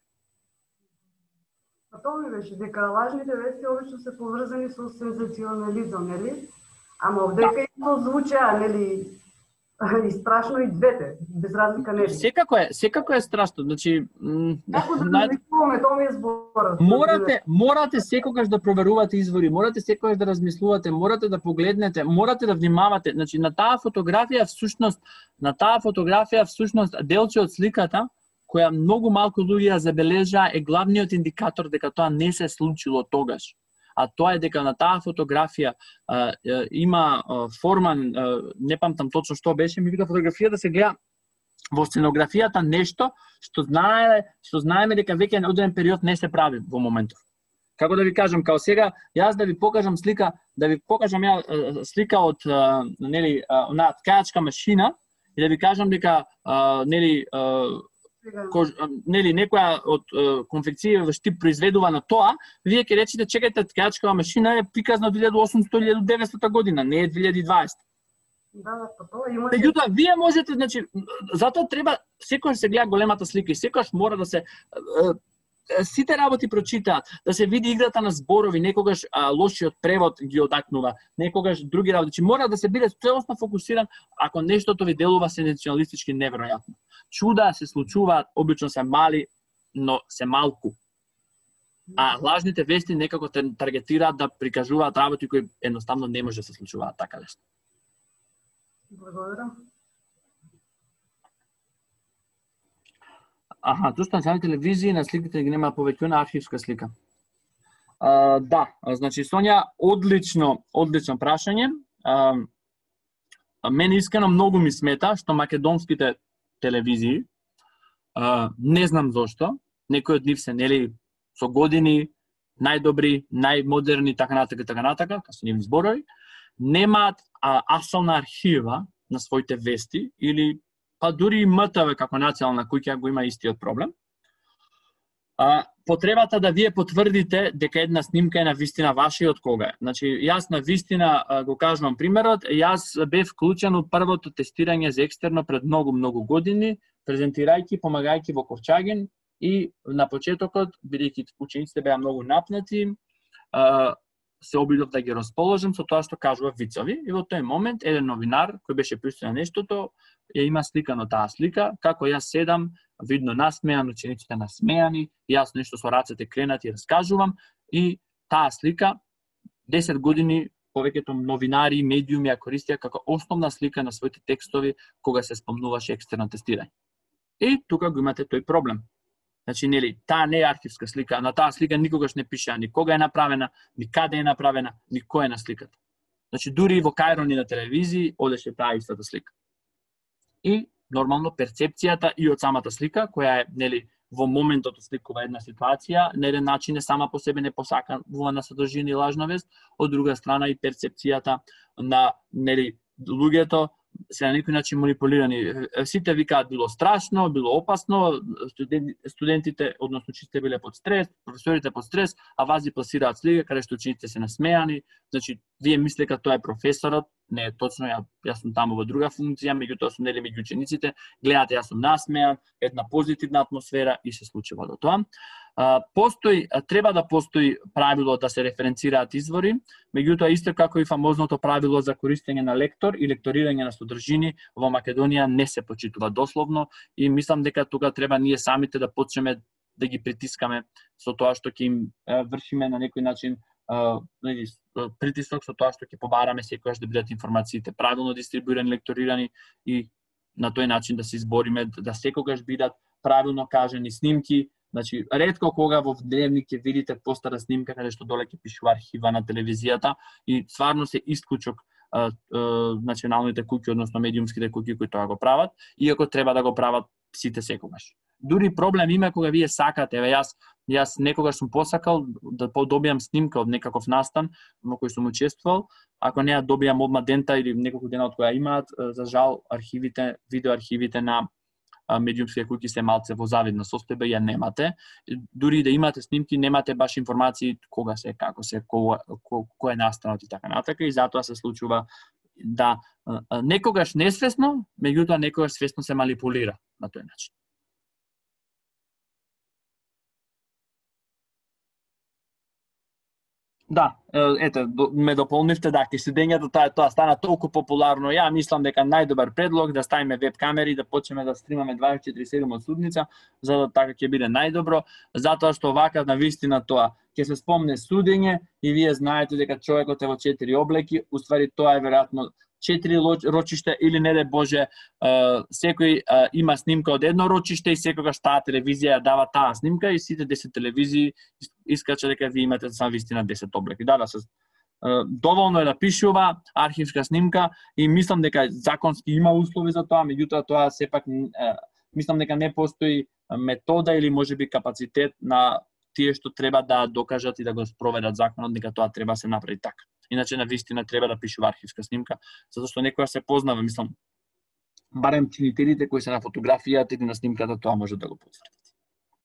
[SPEAKER 7] А тоа ми беше дека лажните вести обично се поврзани со сензационализам, нели? Ама овдека да. И звучеа, нели, и страшно и двете, без разлика нели.
[SPEAKER 5] Секако е, секако е страшно, значи
[SPEAKER 7] како да размислуваме, тоа ми е зборот.
[SPEAKER 5] Морате, морате секогаш да проверувате извори, морате секогаш да размислувате, морате да погледнете, морате да внимавате. Значи на таа фотографија всушност, на таа фотографија всушност делче од сликата која многу малку луѓе ја забележаа е главниот индикатор дека тоа не се случило тогаш. А тоа е дека на таа фотографија а, а, има а, форман, а, не памтам точно што беше, меѓутоа фотографијата се гледа во сценографијата нешто што знае, што знаеме дека веќе на одреден период не се прави во моментов. Како да ви кажам, као сега јас да ви покажам слика, да ви покажам ја слика од а, нели онаа ткаачка машина и да ви кажам дека а, нели а, Кој, нели некоја од е, конфекција во штип произведува на тоа, вие ќе речете чекајте ткаачкава машина е приказна од илјада и осумстотини до илјада и деветстотина година, не е две илјади и дваесета.
[SPEAKER 7] Да, да, тоа има.
[SPEAKER 5] Меѓутоа вие можете, значи, затоа треба секогаш се гледа големата слика и секогаш мора да се е, сите работи прочитаат, да се види играта на зборови, некогаш а, лошиот превод ги одакнува, некогаш други работи. Че мора да се биде целосно фокусиран ако нештото ви делува сензационалистички неверојатно. Чуда се случуваат, обично се мали, но се малку. А лажните вести некако те таргетираат да прикажуваат работи кои едноставно не може да се случуваат така лесно.
[SPEAKER 7] Благодарам.
[SPEAKER 5] Аха, тушто на самите телевизии на сликите ги нема повеќе на архивска слика. А, да, значи Сонја, одлично, одлично прашање. А, мене искрено многу ми смета што македонските телевизии, а, не знам зошто, некои од нив се нели со години најдобри, најмодерни, така натака, така натака, како се нивни зборови, немаат а, асална архива на своите вести или па дури и М Т В како национална куќа го има истиот проблем. А, потребата да вие потврдите дека една снимка е на вистина ваша и од кога е. Значи, јас на вистина а, го кажувам примерот, јас бев вклучен од првото тестирање за екстерно пред многу, многу години, презентирајќи, помагајќи во Ковчаген и на почетокот, бидејќи учениците беа многу напнати, а, се обидов да ги расположам со тоа што кажува вицови и во тој момент еден новинар кој беше присутен на нештото ја има сликано таа слика, како јас седам, видно насмеан, учениците насмеани, јас нешто со рацете кренати раскажувам и таа слика десет години повеќето новинари и медиуми ја користија како основна слика на своите текстови кога се спомнуваше екстерно тестирање. И тука го имате тој проблем. Значи, нели, таа не е архивска слика, на таа слика никогаш не пише ни кога е направена, ни каде е направена, ни кој е на сликата. Значи, дури и во Кајро и на телевизии одеше таа истата слика. И нормално перцепцијата и од самата слика, која е, нели, во моментот сликува една ситуација, на еден начин е сама по себе не посакана содржина и лажна вест, од друга страна и перцепцијата на, нели, луѓето се на некој начин манипулирани. Сите викаат било страшно, било опасно, студентите, односно учениците биле под стрес, професорите под стрес, а вази пласираат слика каде што учениците се насмеани. Значи, вие мислите дека тоа е професорот, не е точно, ја, јас сум таму во друга функција, меѓутоа сум нели меѓу учениците, гледате, јас сум насмеан, една позитивна атмосфера и се случува до тоа. А, постои, треба да постои правило да се референцираат извори, меѓутоа исто како и фамозното правило за користење на лектор и лекторирање на содржини во Македонија не се почитува дословно и мислам дека тука треба ние самите да почнеме да ги притискаме со тоа што ќе им е, вршиме на некој начин е, притисок со тоа што ќе побараме секогаш да бидат информациите правилно дистрибуирани, лекторирани и на тој начин да се избориме да секогаш бидат правилно кажани снимки. Значи, ретко кога во дневник ќе видите постара снимка каде што доле ќе пишува архива на телевизијата и стварно се исклучок а, а, националните куќи, односно медиумските куќи кои тоа го прават, иако треба да го прават сите секогаш. Дури проблем има кога вие сакате, еве јас јас некогаш сум посакал да добијам снимка од некаков настан во кој сум учествувал, ако не ја добијам одма дента или неколку дена од која имаат, за жал архивите, видеоархивите на медиумските куќи се малце во завидна состојба и ја немате. Дури да имате снимки, немате баш информации кога се, како се, кој, кој е настанот и така натака и затоа се случува да некогаш несвесно, меѓутоа некогаш свесно се манипулира на тој начин. Да, ете, ме дополнивте, да, ке седењето тоа тоа стана толку популарно. Ја мислам дека најдобар предлог да ставиме веб камери, да почнеме да стримаме дваесет и четири седум од судница, за да така ќе биде најдобро, затоа што вака на вистина тоа ќе се спомне судење и вие знаете дека човекот е во четири облеки, уствари тоа е веројатно четири рочишта или не де Боже, секој има снимка од едно рочиште и секогаш таа телевизија ја дава таа снимка и сите десет телевизии искача дека ви имате сам вистина десет облеки. Да, да се доволно е да пишува архивска снимка и мислам дека законски има услови за тоа, меѓутоа тоа сепак мислам дека не постои метода или можеби капацитет на тие што треба да докажат и да го спроведат законот дека тоа треба се направи така. Иначе на вистина треба да пишува архивска снимка, затоа што некоја се познава, мислам, барем чинителите кои се на фотографијата или на снимката, тоа може да го потврди.